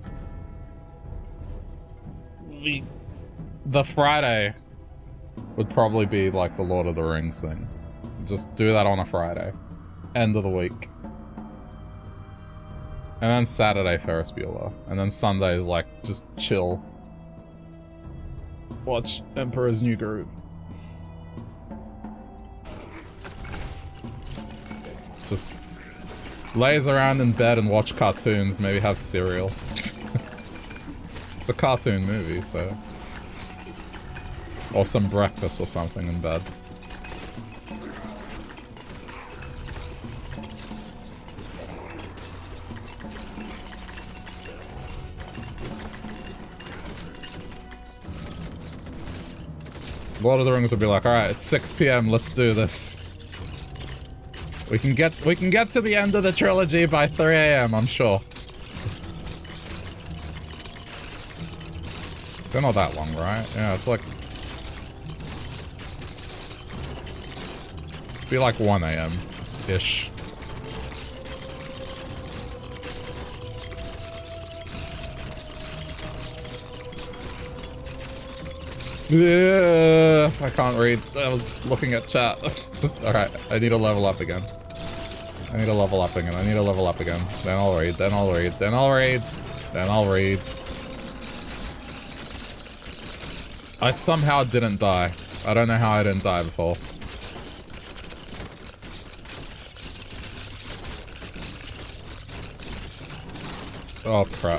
the the Friday would probably be like the Lord of the Rings thing. Just do that on a Friday. End of the week. And then Saturday, Ferris Bueller. And then Sunday is like, just chill. Watch Emperor's New Groove. Just laze around in bed and watch cartoons, maybe have cereal. It's a cartoon movie, so... Or some breakfast or something in bed. Lord of the Rings would be like, alright, it's six p m, let's do this. We can get we can get to the end of the trilogy by three a m, I'm sure. They're not that long, right? Yeah, it's like... Be like one a m-ish. Yeah, I can't read. I was looking at chat. Alright, I need to level up again. I need to level up again. I need to level up again. Then I'll read. Then I'll read. Then I'll read. Then I'll read. I somehow didn't die. I don't know how I didn't die before. Oh, crap.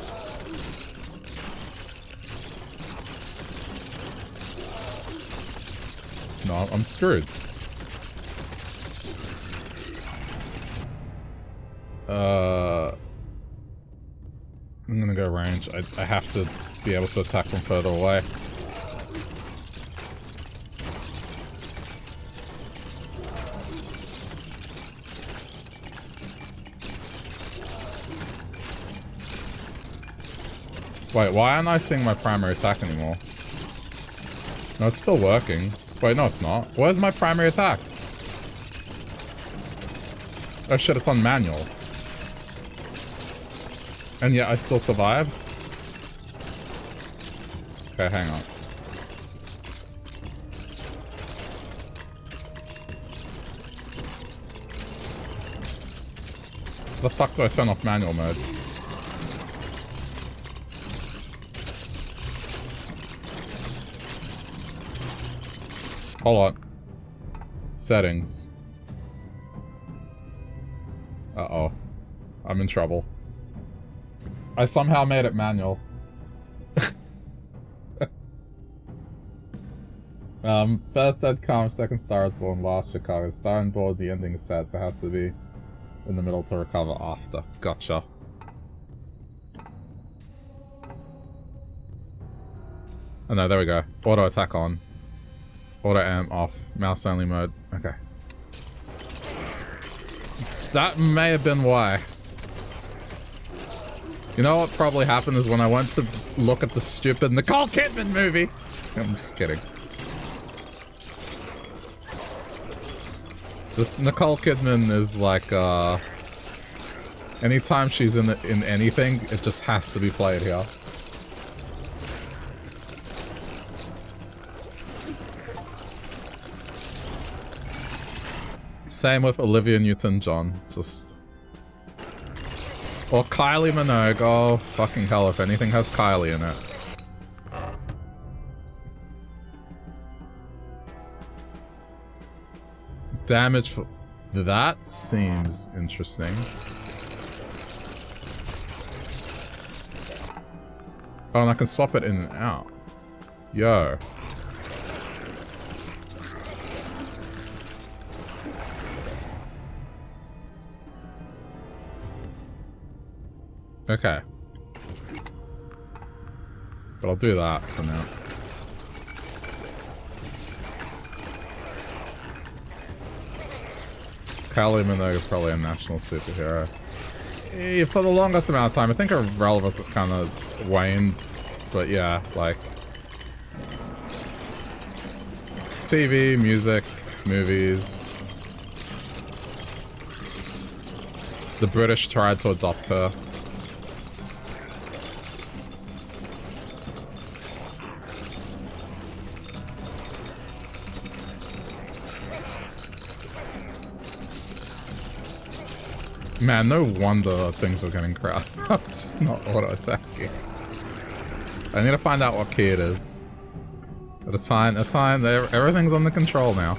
No, I'm screwed. Uh, I'm gonna go range. I, I have to be able to attack from further away. Wait, why aren't I seeing my primary attack anymore? No, it's still working. Wait, no it's not. Where's my primary attack? Oh shit, it's on manual. And yet I still survived? Okay, hang on. The fuck do I turn off manual mode? Hold on. Settings. Uh-oh. I'm in trouble. I somehow made it manual. um, first dead calm, second star is born, last Chicago. Star on board, the ending is sad, so it has to be in the middle to recover after. Gotcha. Oh no, there we go. Auto attack on. Auto aim off. Mouse only mode. Okay. That may have been why. You know what probably happened is when I went to look at the stupid Nicole Kidman movie. I'm just kidding. Just Nicole Kidman is like, uh... anytime she's in in anything, it just has to be played here. Same with Olivia Newton-John, just... Or Kylie Minogue, oh fucking hell, if anything has Kylie in it. Damage for... That seems interesting. Oh, and I can swap it in and out. Yo. Okay. But I'll do that for now. Kylie Minogue is probably a national superhero. Eh, for the longest amount of time, I think her relevance has kind of waned. But yeah, like... T V, music, movies... The British tried to adopt her. Man, no wonder things were getting crowded. I was just not auto-attacking. I need to find out what key it is. But it's fine, it's fine. Everything's under control now.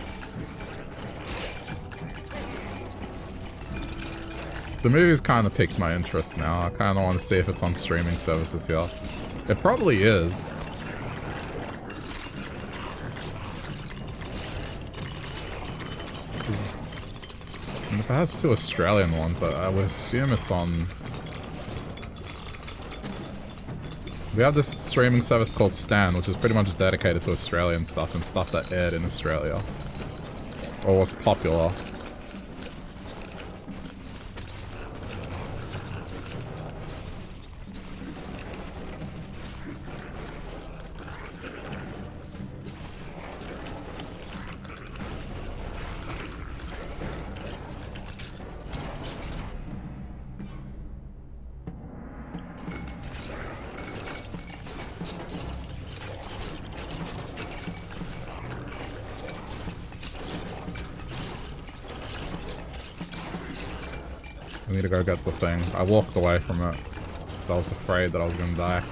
The movie's kind of piqued my interest now. I kind of want to see if it's on streaming services here. It probably is. And if it has two Australian ones, I, I would assume it's on... We have this streaming service called Stan, which is pretty much dedicated to Australian stuff and stuff that aired in Australia. Or was popular. I need to go get the thing. I walked away from it because I was afraid that I was gonna die.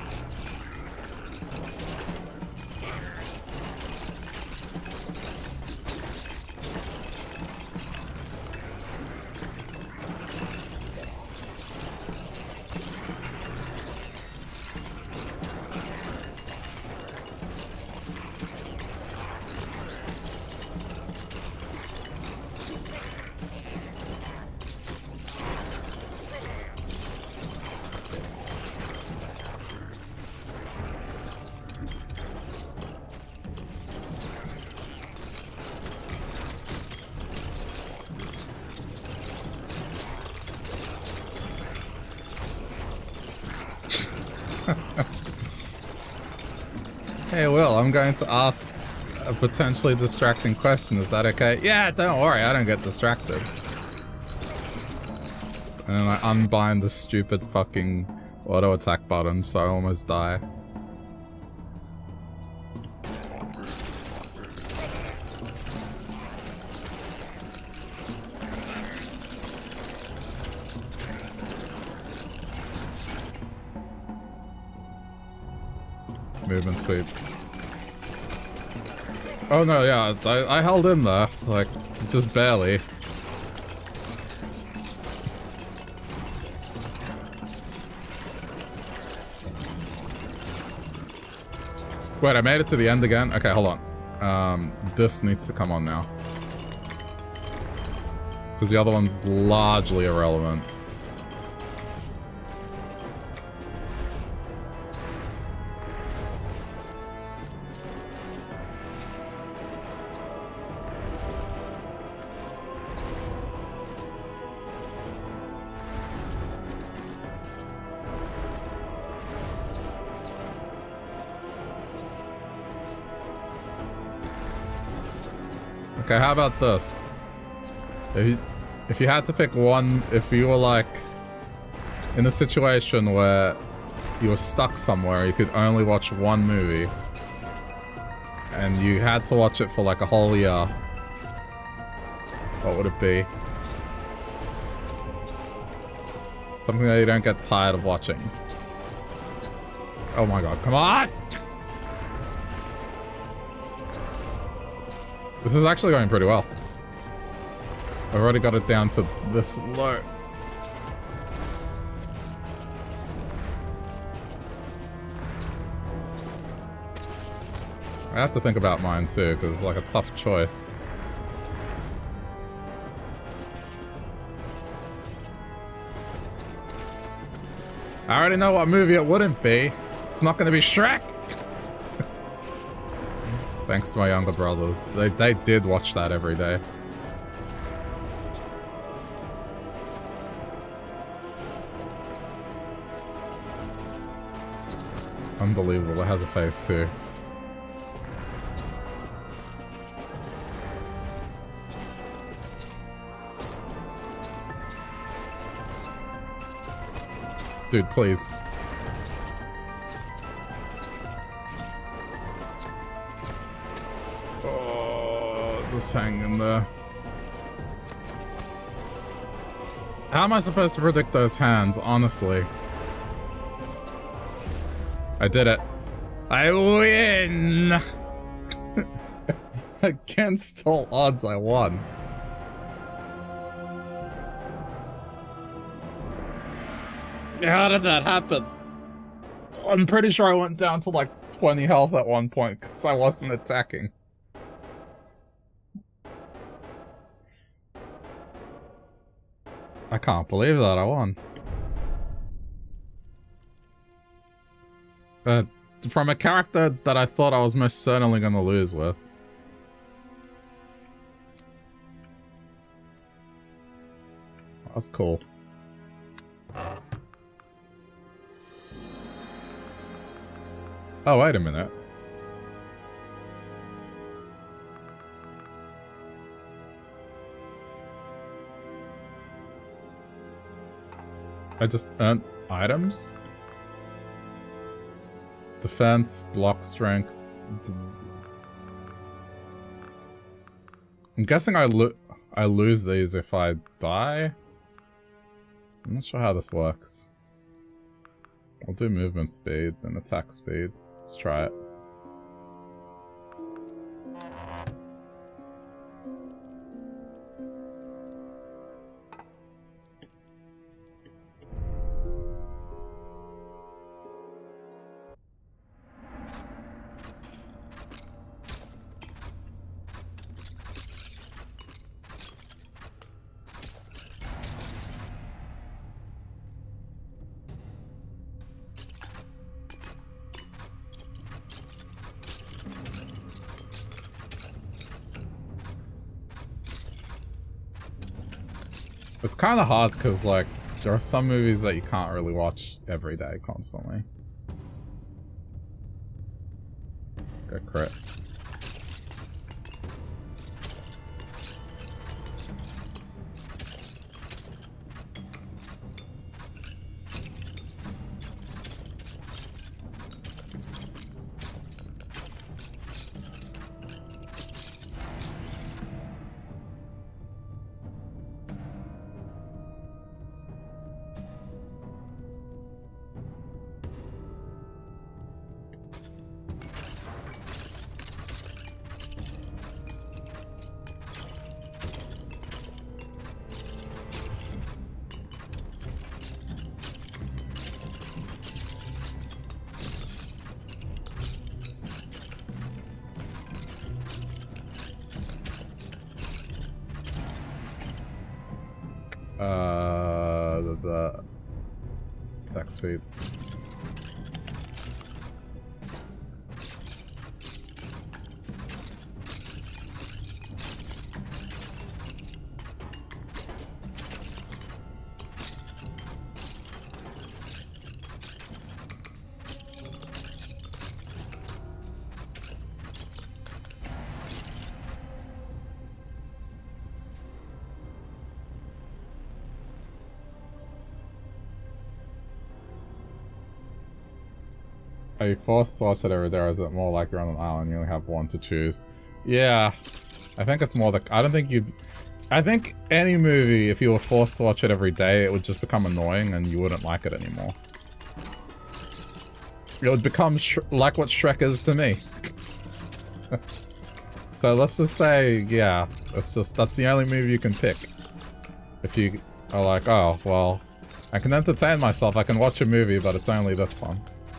Hey Will, I'm going to ask a potentially distracting question, is that okay? Yeah, don't worry, I don't get distracted. And then I unbind the stupid fucking auto attack button, so I almost die. Movement sweep. Oh no, yeah, I, I held in there, like, just barely. Wait, I made it to the end again? Okay, hold on. Um, this needs to come on now. Because the other one's largely irrelevant. Okay, how about this? If you, if you had to pick one, if you were like in a situation where you were stuck somewhere, you could only watch one movie, and you had to watch it for like a whole year, what would it be? Something that you don't get tired of watching. Oh my god, come on! This is actually going pretty well. I've already got it down to this low. I have to think about mine too, because it's like a tough choice. I already know what movie it wouldn't be. It's not going to be Shrek! Thanks to my younger brothers. They, they did watch that every day. Unbelievable, it has a face too. Dude, please. Just hang in there. How am I supposed to predict those hands, honestly? I did it. I win! Against all odds, I won. How did that happen? I'm pretty sure I went down to like twenty health at one point because I wasn't attacking. I can't believe that I won. Uh, from a character that I thought I was most certainly going to lose with. That's cool. Oh, wait a minute. I just earned items? Defense, block strength. I'm guessing I, lo I lose these if I die? I'm not sure how this works. I'll do movement speed, then attack speed. Let's try it. It's kind of hard because, like, there are some movies that you can't really watch every day constantly. Go crit. Uh, the, the attack speed. Are you forced to watch it every day, or is it more like you're on an island, you only have one to choose? Yeah, I think it's more the... I don't think you'd... I think any movie, if you were forced to watch it every day, it would just become annoying and you wouldn't like it anymore. It would become sh like what Shrek is to me. So let's just say, yeah, it's just... that's the only movie you can pick. If you are like, oh, well, I can entertain myself, I can watch a movie, but it's only this one.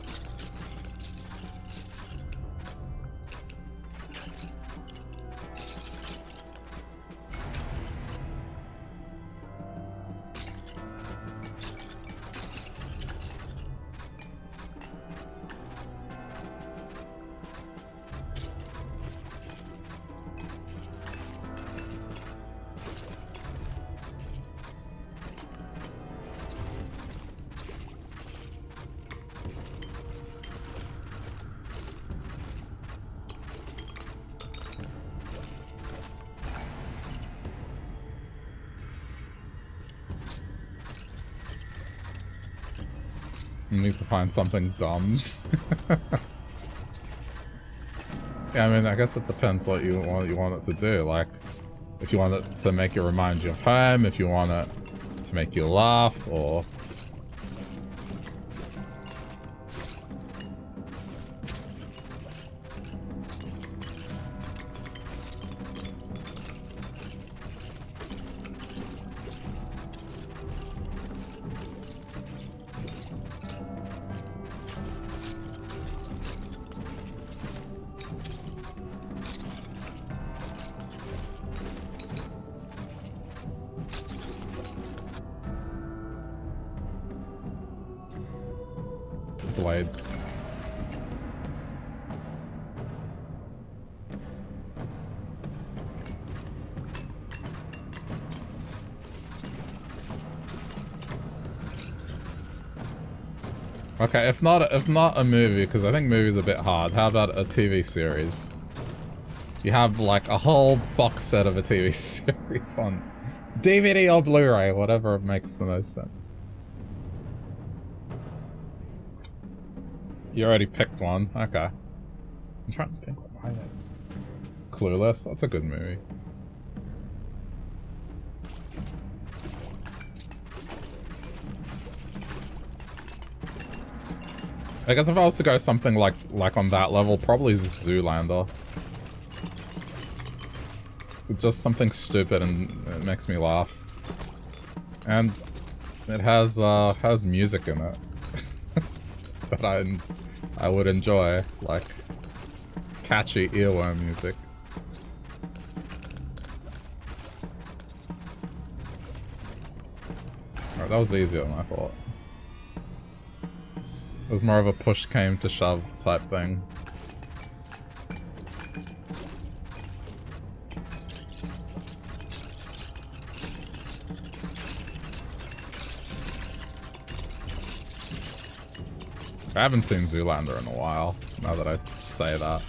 Need to find something dumb. Yeah, I mean, I guess it depends what you want you want it to do. Like, if you want it to make it remind you of home, if you want it to make you laugh, or... blades. Okay, if not if not a movie, because I think movies are a bit hard, how about a T V series? You have like a whole box set of a T V series on D V D or Blu-ray, whatever makes the most sense. You already picked one, okay. I'm trying to think what mine is. Clueless, that's a good movie. I guess if I was to go something like like on that level, probably Zoolander. Just something stupid and it makes me laugh. And it has uh has music in it that I I would enjoy, like it's catchy earworm music. Alright, that was easier than I thought. It was more of a push came to shove type thing. I haven't seen Zoolander in a while, now that I say that.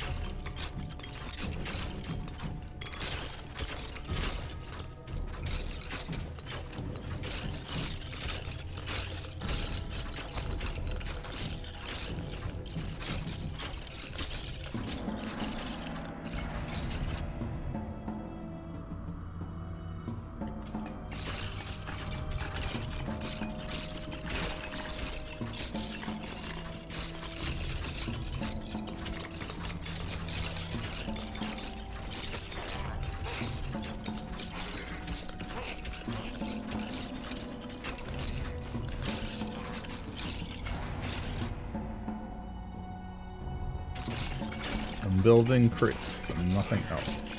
Building crits and nothing else.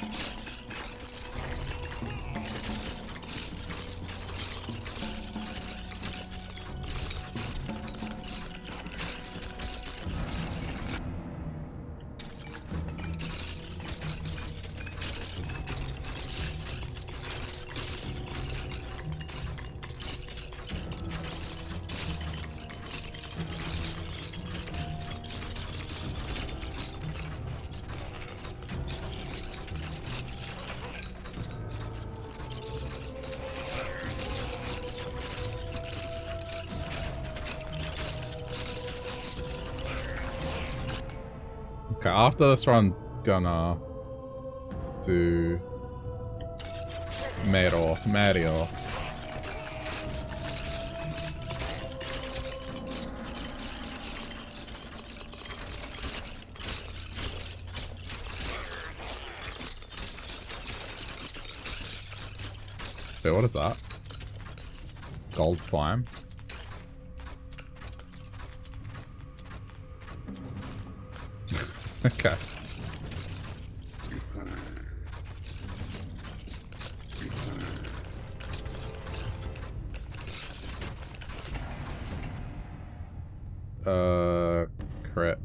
Okay, after this run, gonna do Mario. Mario. Wait, what is that? Gold slime? Okay. Uh, crit.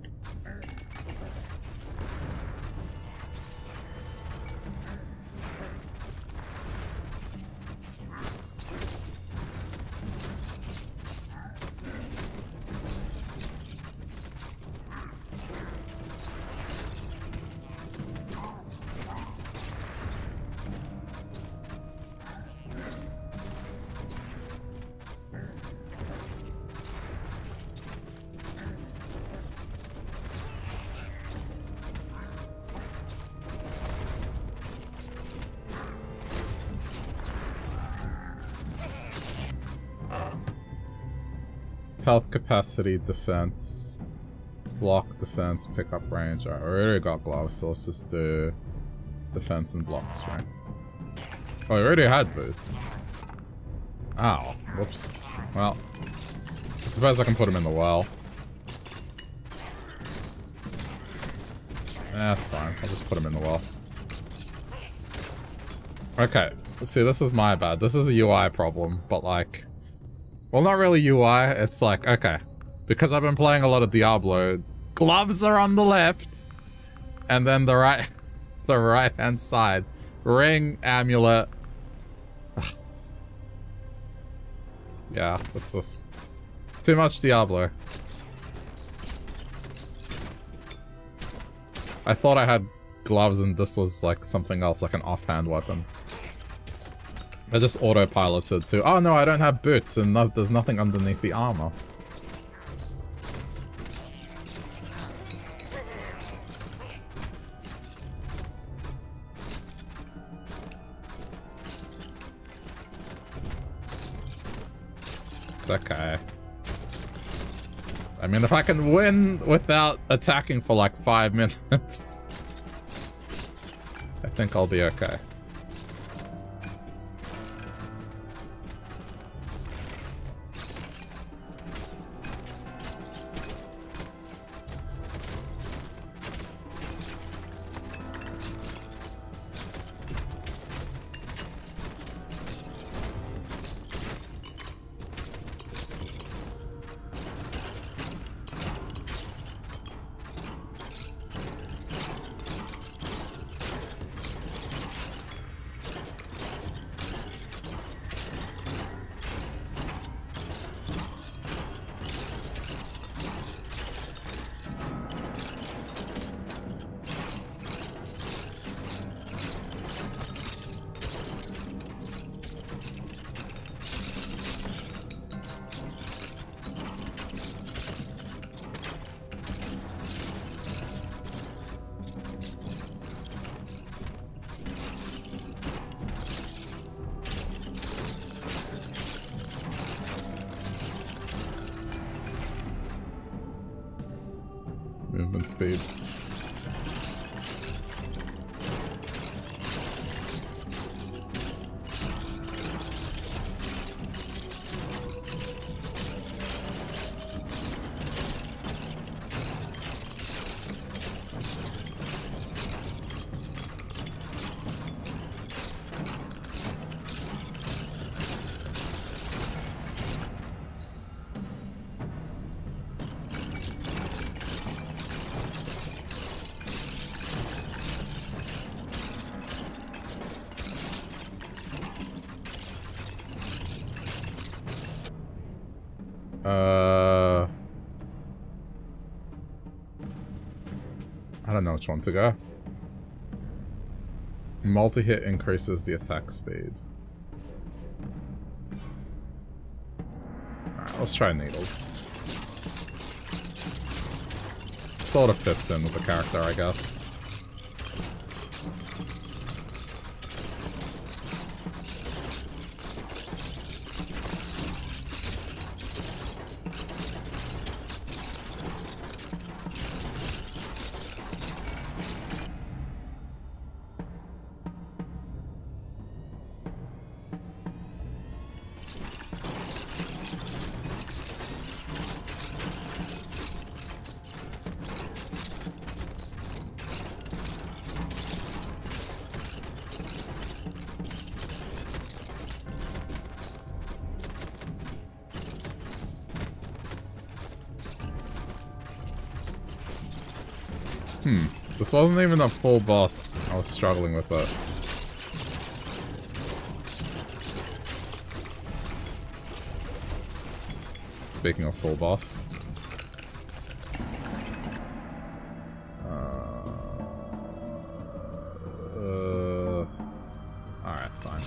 Health capacity, defense, block, defense, pickup range. Alright, I already got gloves, so let's just do defense and block strength. Oh, I already had boots. Ow. Whoops. Well, I suppose I can put them in the well. That's fine. I'll just put them in the well. Okay. See, this is my bad. This is a U I problem, but like... Well, not really U I, it's like, okay. Because I've been playing a lot of Diablo, gloves are on the left, and then the right, the right-hand side. Ring, amulet. Yeah, it's just too much Diablo. I thought I had gloves and this was like something else, like an offhand weapon. I just autopiloted to, oh no, I don't have boots and no, there's nothing underneath the armor. It's okay. I mean, if I can win without attacking for like five minutes, I think I'll be okay. Movement speed. Uh, I don't know which one to go. Multi-hit increases the attack speed. Alright, let's try needles. Sort of fits in with the character, I guess. Hmm. This wasn't even a full boss. I was struggling with it. Speaking of full boss. Uh, uh, Alright, fine.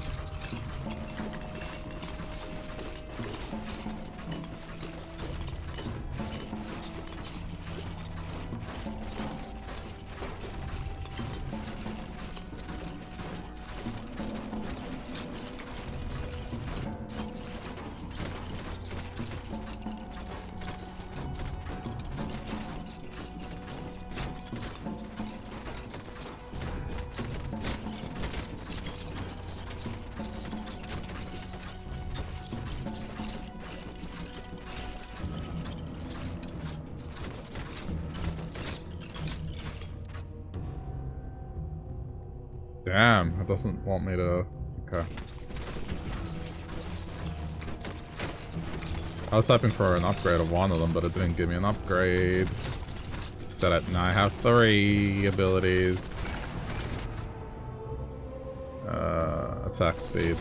Damn, it doesn't want me to... Okay. I was hoping for an upgrade of one of them, but it didn't give me an upgrade. Set it, now I have three abilities. Uh, attack speed.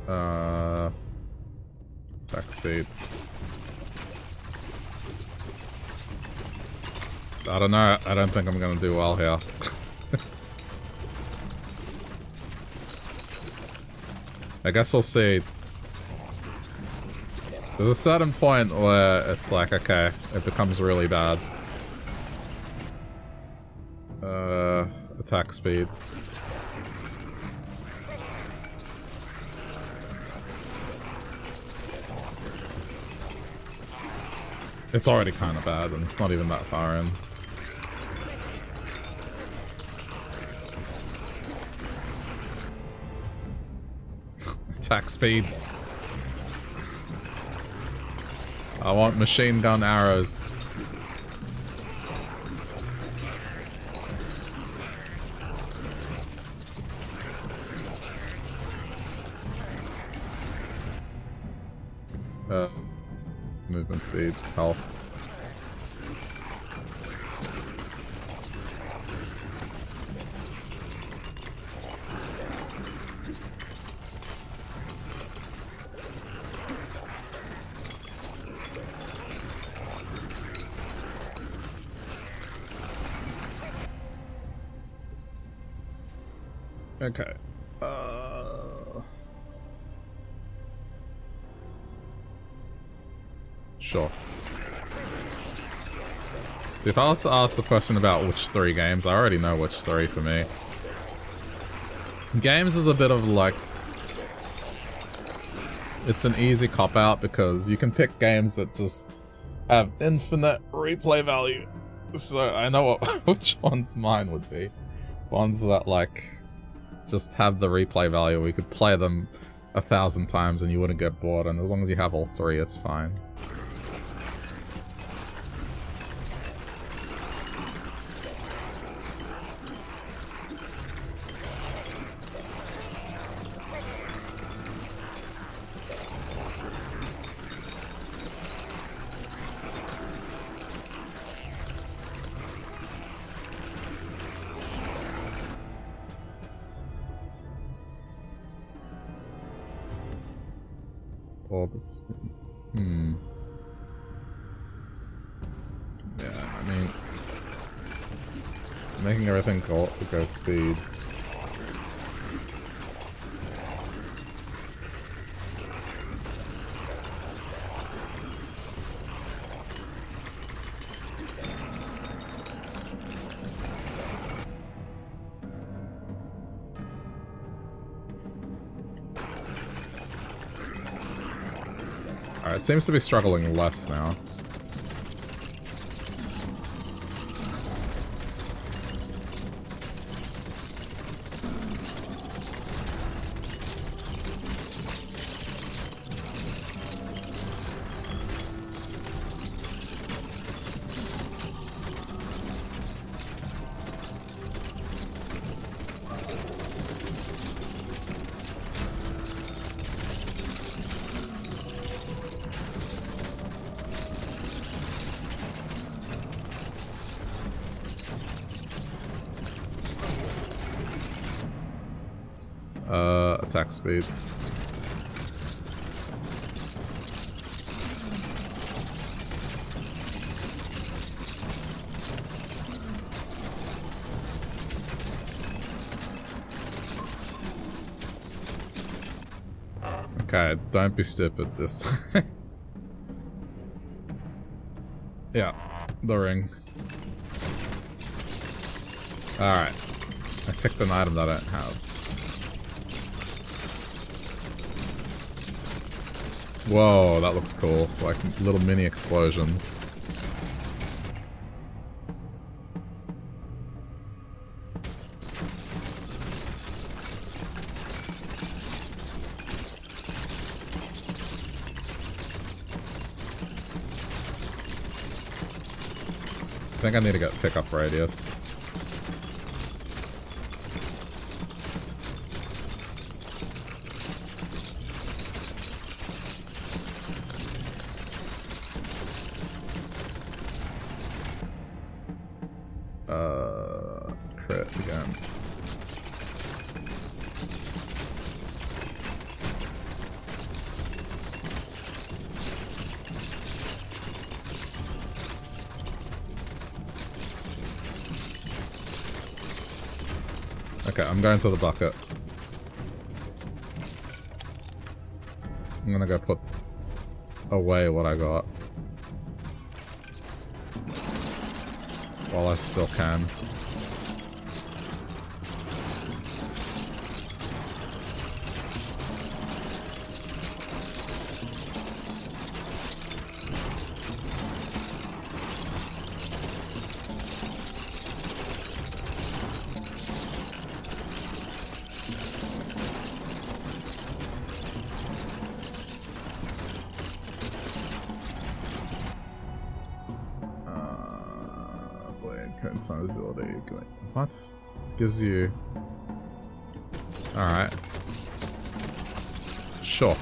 Uh, attack speed. I don't know. I don't think I'm gonna do well here. I guess we'll see. There's a certain point where it's like, okay, it becomes really bad. Uh, attack speed. It's already kind of bad, and it's not even that far in. Attack speed. I want machine gun arrows. Uh, movement speed, health. Okay. Uh... Sure. See, if I was to ask the question about which three games, I already know which three for me. Games is a bit of like... It's an easy cop-out because you can pick games that just have infinite replay value. So I know what, which ones mine would be. Ones that like... just have the replay value. We could play them a thousand times and you wouldn't get bored, and as long as you have all three, it's fine. Orbits. Hmm. Yeah, I mean... making everything go, go speed. Alright, it seems to be struggling less now. Attack speed. Okay, don't be stupid this time. Yeah, the ring. Alright. I picked an item that I don't have. Whoa, that looks cool. Like little mini explosions. I think I need to get pickup radius. Okay, I'm going to the bucket. I'm gonna go put away what I got. While I still can. What? Gives you... Alright. Sure.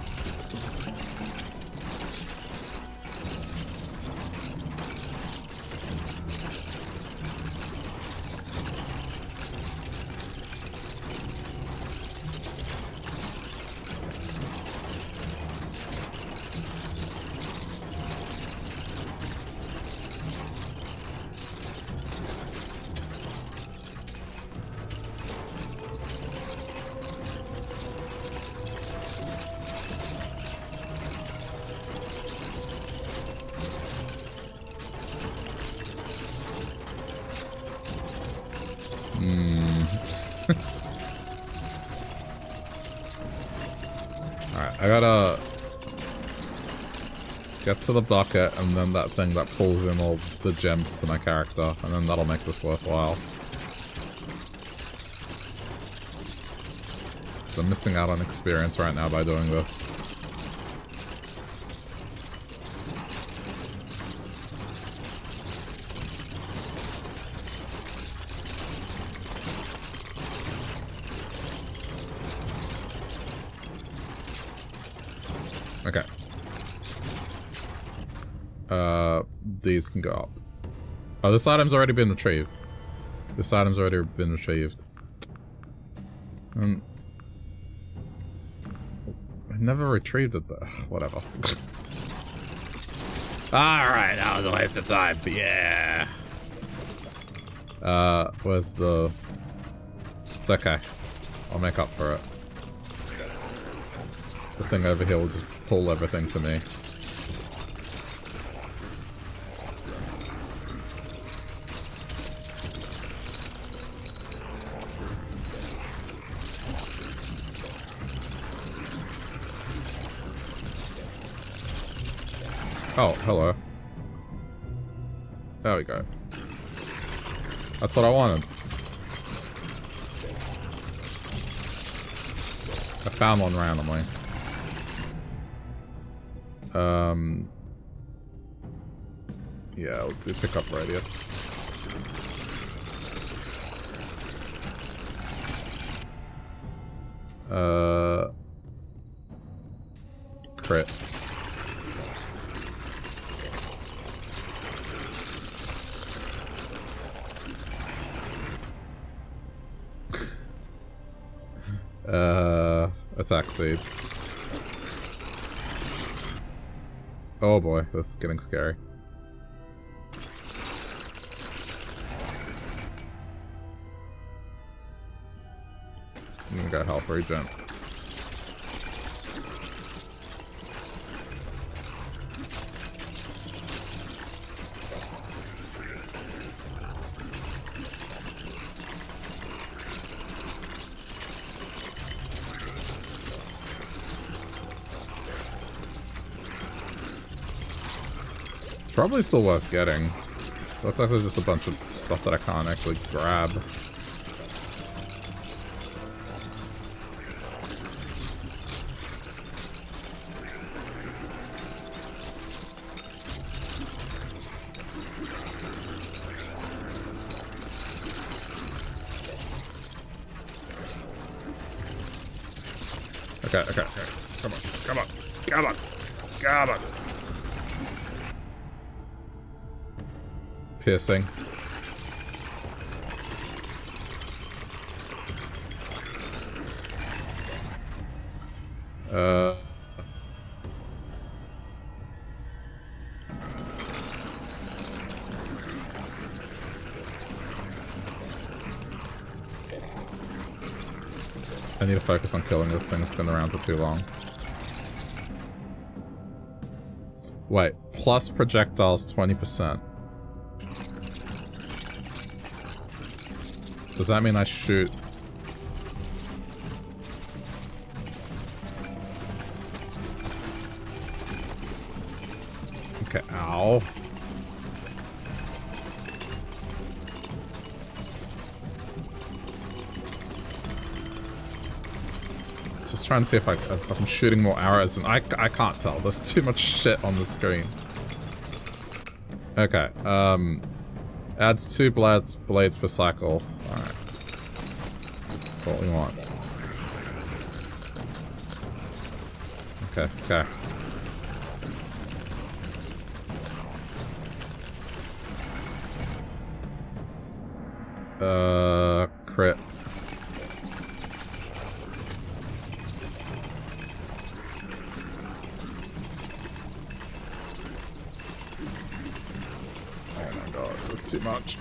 I gotta get to the bucket and then that thing that pulls in all the gems to my character, and then that'll make this worthwhile. So I'm missing out on experience right now by doing this. Okay. Uh, these can go up. Oh, this item's already been retrieved. This item's already been retrieved. Um, I never retrieved it though. Whatever. Alright, that was a waste of time. Yeah. Uh, where's the... It's okay. I'll make up for it. The thing over here will just pull everything to me. Oh, hello. There we go. That's what I wanted. I found one randomly. Um, yeah, I'll do pickup radius. Uh, crit. uh, attack seed. Oh boy, this is getting scary. I'm gonna go health regen. Probably still worth getting. Looks like there's just a bunch of stuff that I can't actually grab. Okay, okay, okay. Come on, come on, come on, come on. Piercing. Uh. I need to focus on killing this thing. It's been around for too long. Wait, plus projectiles twenty percent. Does that mean I shoot? Okay, ow. Just trying to see if, I, if I'm shooting more arrows, and I, I can't tell. There's too much shit on the screen. Okay, um... adds two blades, blades per cycle. Alright. That's what we want. Okay, okay. Uh, crit. Too much.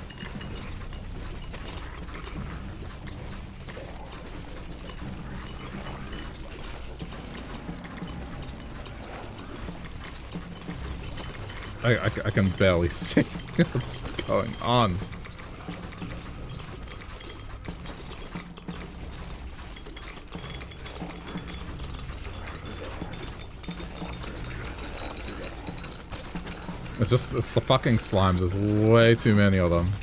I, I, I can barely see what's going on. It's just, it's the fucking slimes. There's way too many of them.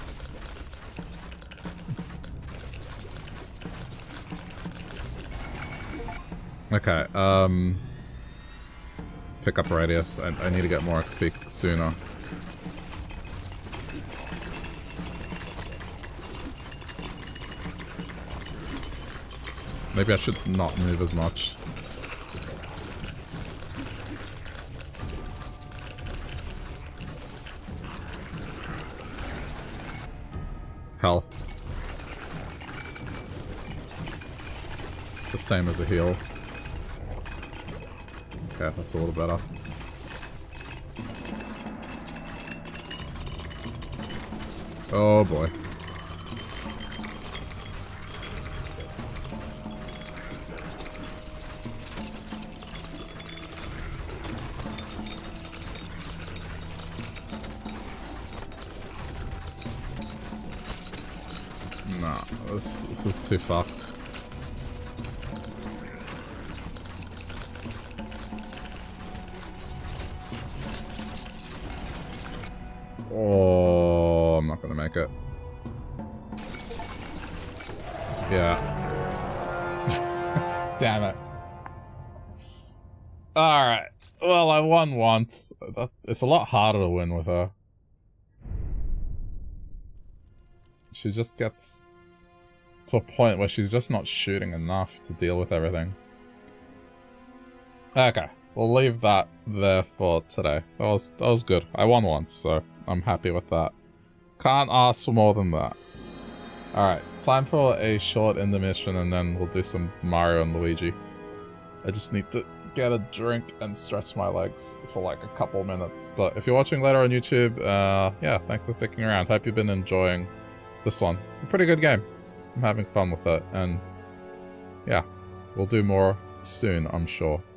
Okay, um... pick up radius. I, I need to get more X P sooner. Maybe I should not move as much. Health. It's the same as a heal. Okay, that's a little better. Oh boy. Nah, this, this is too fucked. Oh, I'm not gonna make it. Yeah. Damn it. Alright. Well, I won once. It's a lot harder to win with her. She just gets to a point where she's just not shooting enough to deal with everything. Okay, we'll leave that there for today. That was, that was good. I won once, so I'm happy with that. Can't ask for more than that. Alright, time for a short intermission and then we'll do some Mario and Luigi. I just need to get a drink and stretch my legs for like a couple minutes. But if you're watching later on YouTube, uh, yeah, thanks for sticking around. Hope you've been enjoying this one. It's a pretty good game. I'm having fun with it, and yeah, we'll do more soon, I'm sure.